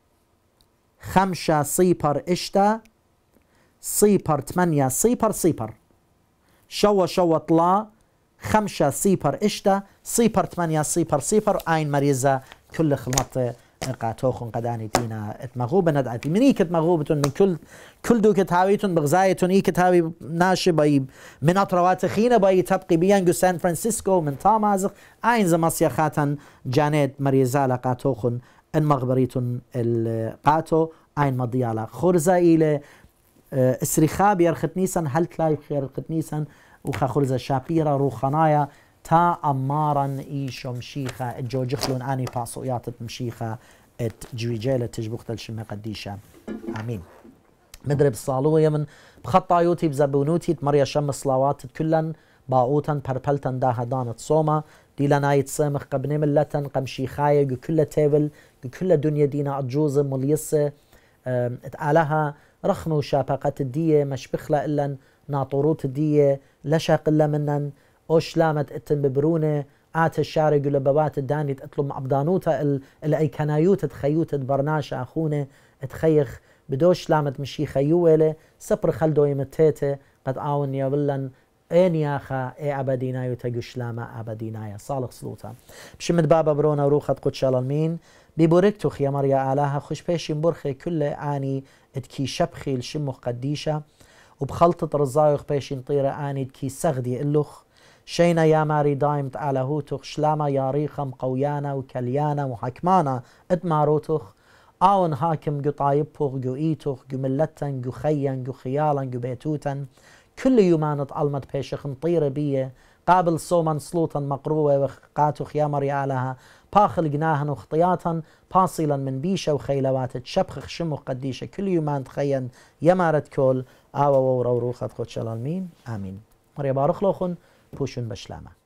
5 صيبر اشتا صيبر 8 صيبر شوا طلا 5 صيبر اشتا صيبر 8 صيبر اين مريزة كل خلمت قاتوخن قداني دينا اتمغوبة ندعتي من ايكت مغوبة من كل دو كتاويتون بغزايتون ايكت هاوي ناشي باي من اطروات خينة باي تبقي بيانجو سان فرانسيسكو من تامازق اين زماسيخاتن جانيت مريزالة قاتوخن ان مغبريتون القاتو اين مضيالة خرزة الى اسريخا بيرخت نيسان هل تلاي بيرخت نيسان وخا خرزة شابيرة روخانايا تا أمارا إيشو مشيخة الجوجخلون آني باسويات مشيخة جويجيلة تجبوخت الشمي قديشة آمين مدرب الصالوية من بخطايوتي بزبونوتي تمريا شم الصلاوات كلن باعوتا بربلتن داها دانت صوما دي لنا يتسامخ قبني ملتن قمشيخاية كل تيبل كل دنيا دينا أجوز مليسة اتعالها رخمو شابقة الدية مش بخلا إلا ناطروت الدية لشاق إلا منن اوش لامت اتن ببرونه آت الشارق لبابات الداني تطلب مع بدانوتا الاي كنايوت تخيوت برناشا اخونه تخيخ بدوش لامت مشي خيوله سبر خلدو يمتيته قد آون يولن اين ياخا اي عبدينايو تقوش لاما عبدينايا صالح سلوتا بشمد بابا برونا روخت قدش المين ببوركتو خيا مريا آلاها خوش بيشي مبرخي كل آني اتكي شبخي الشمخ قديشة وبخلطة رزايخ بيشي نطيرة آني اتكي سغدي اللخ شينا يا ماري دايمت على هوتخ شلاما يا ريخم قويانا وكليانا وحكمانا ادماروتخ آون هاكم جو طايبخ جو ايتخ جو ملتن جو خيان جو خيالا جو بيتوتن كل يومانت علمت بيشخ نطيرة بيه قابل صوما صلوتا مقروة وقاتخ يا مري علىها باخل جناهن وخطياتن باصلا من بيشة وخيلوات شبخ خشم وقديشة كل يوم تخين يمارت كل آوا وروخت خود شلال مين آمين مريا بارخ لوخن بوشن بشلامة